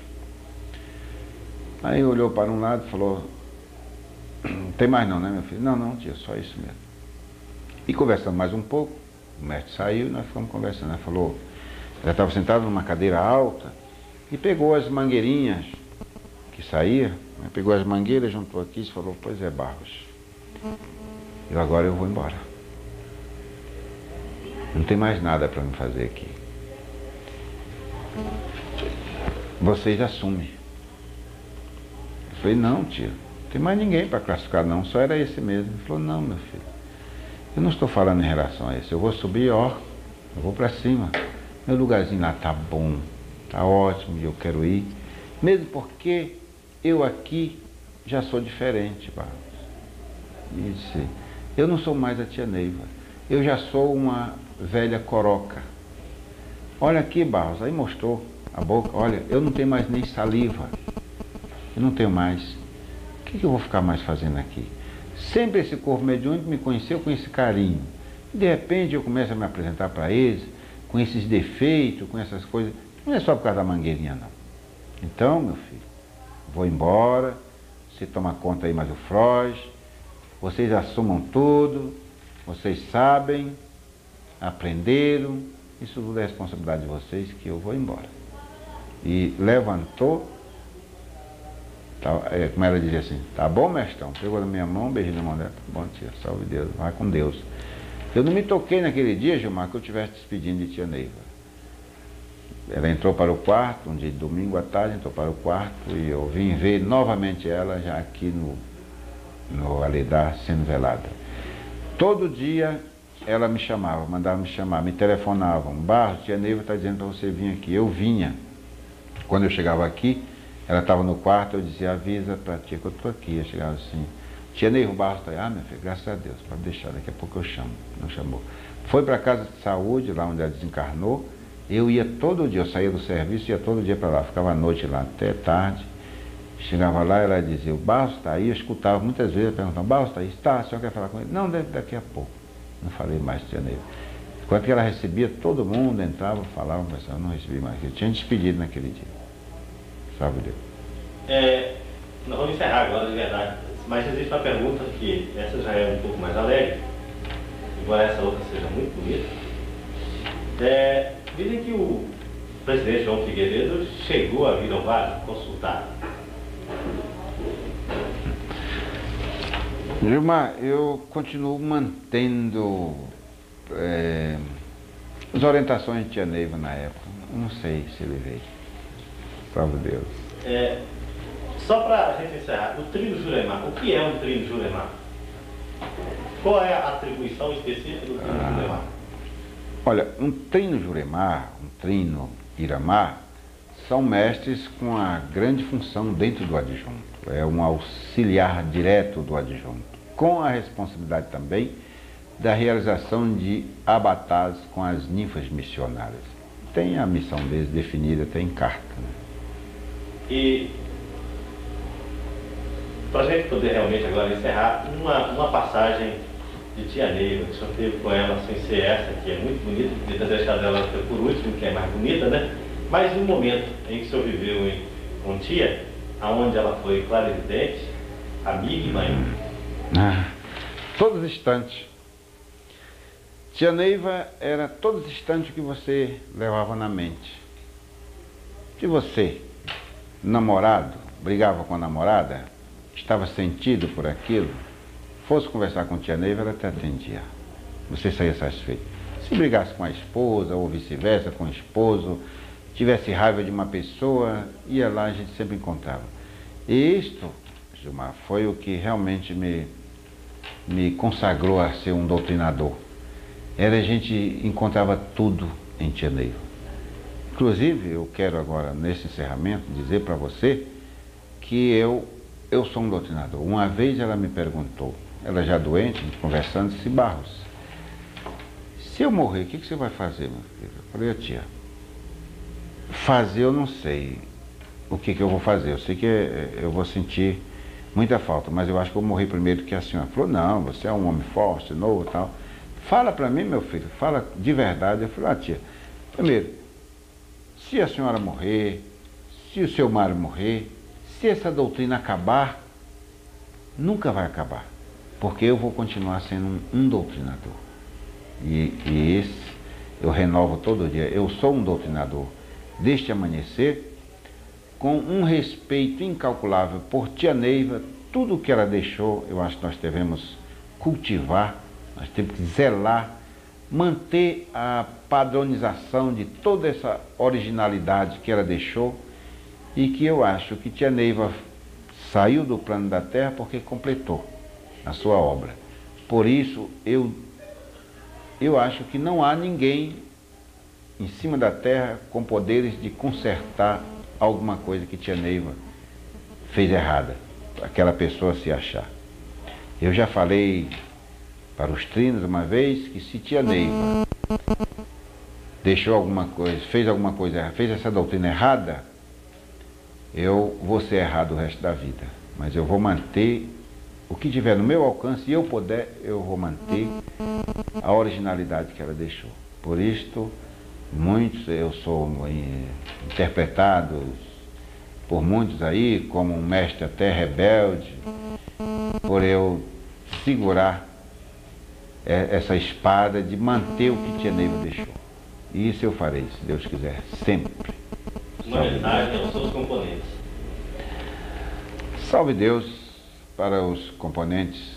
Aí olhou para um lado e falou, não tem mais não, né, meu filho? Não, não, tia, só isso mesmo. E conversando mais um pouco, o mestre saiu e nós ficamos conversando. Ela falou, ela estava sentada numa cadeira alta e pegou as mangueirinhas que saía, né, pegou as mangueiras, juntou aqui e falou, pois é, Barros, eu agora eu vou embora. Não tem mais nada para me fazer aqui. Vocês assumem. Eu falei, não, tio, não tem mais ninguém para classificar não, só era esse mesmo. Ele falou, não, meu filho, eu não estou falando em relação a isso, eu vou subir, ó, eu vou para cima, meu lugarzinho lá tá bom, está ótimo e eu quero ir, mesmo porque eu aqui já sou diferente, Barros. E disse, eu não sou mais a tia Neiva, eu já sou uma velha coroca. Olha aqui, Barros, aí mostrou a boca, olha, eu não tenho mais nem saliva, eu não tenho mais. O que, que eu vou ficar mais fazendo aqui? Sempre esse corpo mediúnico me conheceu com esse carinho. E de repente eu começo a me apresentar para eles, com esses defeitos, com essas coisas. Não é só por causa da mangueirinha, não. Então, meu filho, vou embora, você toma conta aí mais o Freud, vocês assumam tudo, vocês sabem, aprenderam, isso tudo é responsabilidade de vocês, que eu vou embora. E levantou, tá, é, como ela dizia assim, tá bom, mestrão? Pegou na minha mão, beijou na mão dela, tá bom, tia, salve Deus, vai com Deus. Eu não me toquei naquele dia, Gilmar, que eu estivesse despedindo de tia Neiva. Ela entrou para o quarto, um dia de domingo à tarde, entrou para o quarto e eu vim ver novamente ela já aqui no, no Alidar sendo velada. Todo dia ela me chamava, mandava me chamar, me telefonavam. Barros, tia Neiva está dizendo para você vir aqui. Eu vinha. Quando eu chegava aqui, ela estava no quarto, eu dizia, avisa para a tia que eu estou aqui. Eu chegava assim, tia Neiva, o Barros está aí. Ah, minha filha, graças a Deus, pode deixar, daqui a pouco eu chamo. Não chamou. Foi para a casa de saúde, lá onde ela desencarnou. Eu ia todo dia, eu saía do serviço, ia todo dia para lá, ficava à noite lá, até tarde. Chegava lá, ela dizia, o Barros está aí, eu escutava muitas vezes, eu perguntava, Barros está aí? Está, a senhora quer falar com ele? Não, daqui a pouco. Não falei mais de tia Neiva. Enquanto que ela recebia, todo mundo entrava, falava, mas eu não recebi mais. Eu tinha despedido naquele dia. Sabe Deus. É, nós vamos encerrar agora, de verdade. Mas existe uma pergunta que essa já é um pouco mais alegre, embora essa outra seja muito bonita. É, dizem que o presidente João Figueiredo chegou a vir ao Vale consultar. Gilmar, eu continuo mantendo é, as orientações de tia Neiva na época. Não sei se ele veio. Salve Deus. É, só para a gente encerrar, o trino Juremar, o que é um trino Juremar? Qual é a atribuição específica do trino ah. Juremar? Olha, um trino Juremar, um trino Iramar, são mestres com a grande função dentro do adjunto. É um auxiliar direto do adjunto, com a responsabilidade também da realização de abatás com as ninfas missionárias. Tem a missão deles definida, tem carta. Né? E, para a gente poder realmente agora encerrar, uma, uma passagem de tia Neiva, que o senhor teve com ela, sem ser essa, que é muito bonita, podia ter deixado ela por último, que é mais bonita, né? Mas um momento em que o senhor viveu em, com tia, aonde ela foi clarividente, amiga e mãe. Ah, todos os instantes. Tia Neiva era todos os instantes que você levava na mente. Se você, namorado, brigava com a namorada, estava sentido por aquilo, fosse conversar com tia Neiva, ela te atendia. Você saía satisfeito. Se brigasse com a esposa, ou vice-versa, com o esposo, tivesse raiva de uma pessoa, ia lá, a gente sempre encontrava. E isto, Gilmar, foi o que realmente me, me consagrou a ser um doutrinador. Era a gente encontrava tudo em tia Neiva. Inclusive, eu quero agora, nesse encerramento, dizer para você que eu, eu sou um doutrinador. Uma vez ela me perguntou, ela já doente, a gente conversando, disse, Barros, se eu morrer, o que, que você vai fazer, meu filho? Eu falei, tia, fazer eu não sei o que, que eu vou fazer. Eu sei que eu vou sentir muita falta, mas eu acho que eu vou morrer primeiro que a senhora. Falou, não, você é um homem forte, novo e tal. Fala para mim, meu filho, fala de verdade. Eu falei, ah, tia, primeiro, se a senhora morrer, se o seu Mário morrer, se essa doutrina acabar, nunca vai acabar. Porque eu vou continuar sendo um, um doutrinador. E, e esse eu renovo todo dia. Eu sou um doutrinador deste amanhecer, com um respeito incalculável por tia Neiva. Tudo o que ela deixou, eu acho que nós devemos cultivar, nós temos que zelar, manter a padronização de toda essa originalidade que ela deixou e que eu acho que tia Neiva saiu do plano da Terra porque completou a sua obra. Por isso, eu, eu acho que não há ninguém em cima da terra com poderes de consertar alguma coisa que tia Neiva fez errada, para aquela pessoa se achar. Eu já falei para os trinos uma vez que se tia Neiva deixou alguma coisa, fez alguma coisa, fez essa doutrina errada, eu vou ser errado o resto da vida. Mas eu vou manter o que tiver no meu alcance e eu puder, eu vou manter a originalidade que ela deixou. Por isto, muitos, eu sou interpretado por muitos aí como um mestre até rebelde, por eu segurar essa espada de manter o que tia Neiva deixou. E isso eu farei, se Deus quiser, sempre. Uma mensagem aos seus componentes. Salve Deus para os componentes.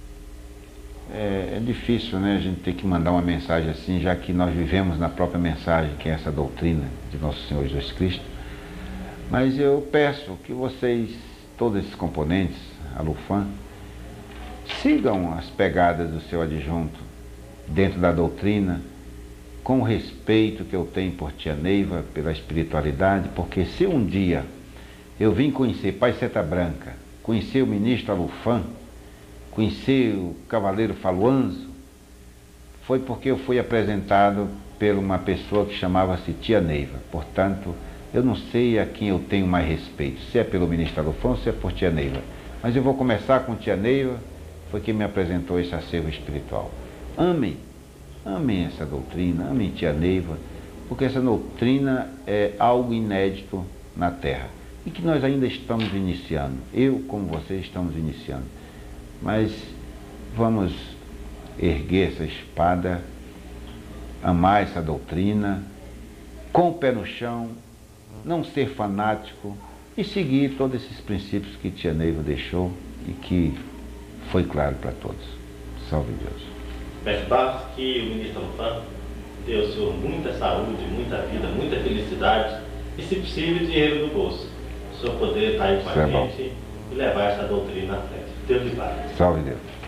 É, é difícil, né, a gente ter que mandar uma mensagem assim, já que nós vivemos na própria mensagem, que é essa doutrina de Nosso Senhor Jesus Cristo. Mas eu peço que vocês, todos esses componentes, a Lufam, sigam as pegadas do seu adjunto dentro da doutrina, com o respeito que eu tenho por tia Neiva, pela espiritualidade, porque se um dia eu vim conhecer Pai Seta Branca, conhecer o ministro Alufam, conhecer o cavaleiro Faluanzo, foi porque eu fui apresentado por uma pessoa que chamava-se tia Neiva. Portanto, eu não sei a quem eu tenho mais respeito, se é pelo ministro Alufam ou se é por tia Neiva. Mas eu vou começar com tia Neiva, foi quem me apresentou esse acervo espiritual. Amem, amem essa doutrina, amem tia Neiva, porque essa doutrina é algo inédito na Terra e que nós ainda estamos iniciando. Eu, como vocês, estamos iniciando. Mas vamos erguer essa espada, amar essa doutrina, com o pé no chão, não ser fanático e seguir todos esses princípios que tia Neiva deixou e que foi claro para todos. Salve Deus. Mestre Barros, que o ministro Alufam dê ao senhor muita saúde, muita vida, muita felicidade e, se possível, dinheiro no bolso. O senhor poder estar aí com a gente e levar essa doutrina à frente. Deus lhe guarde. Salve Deus.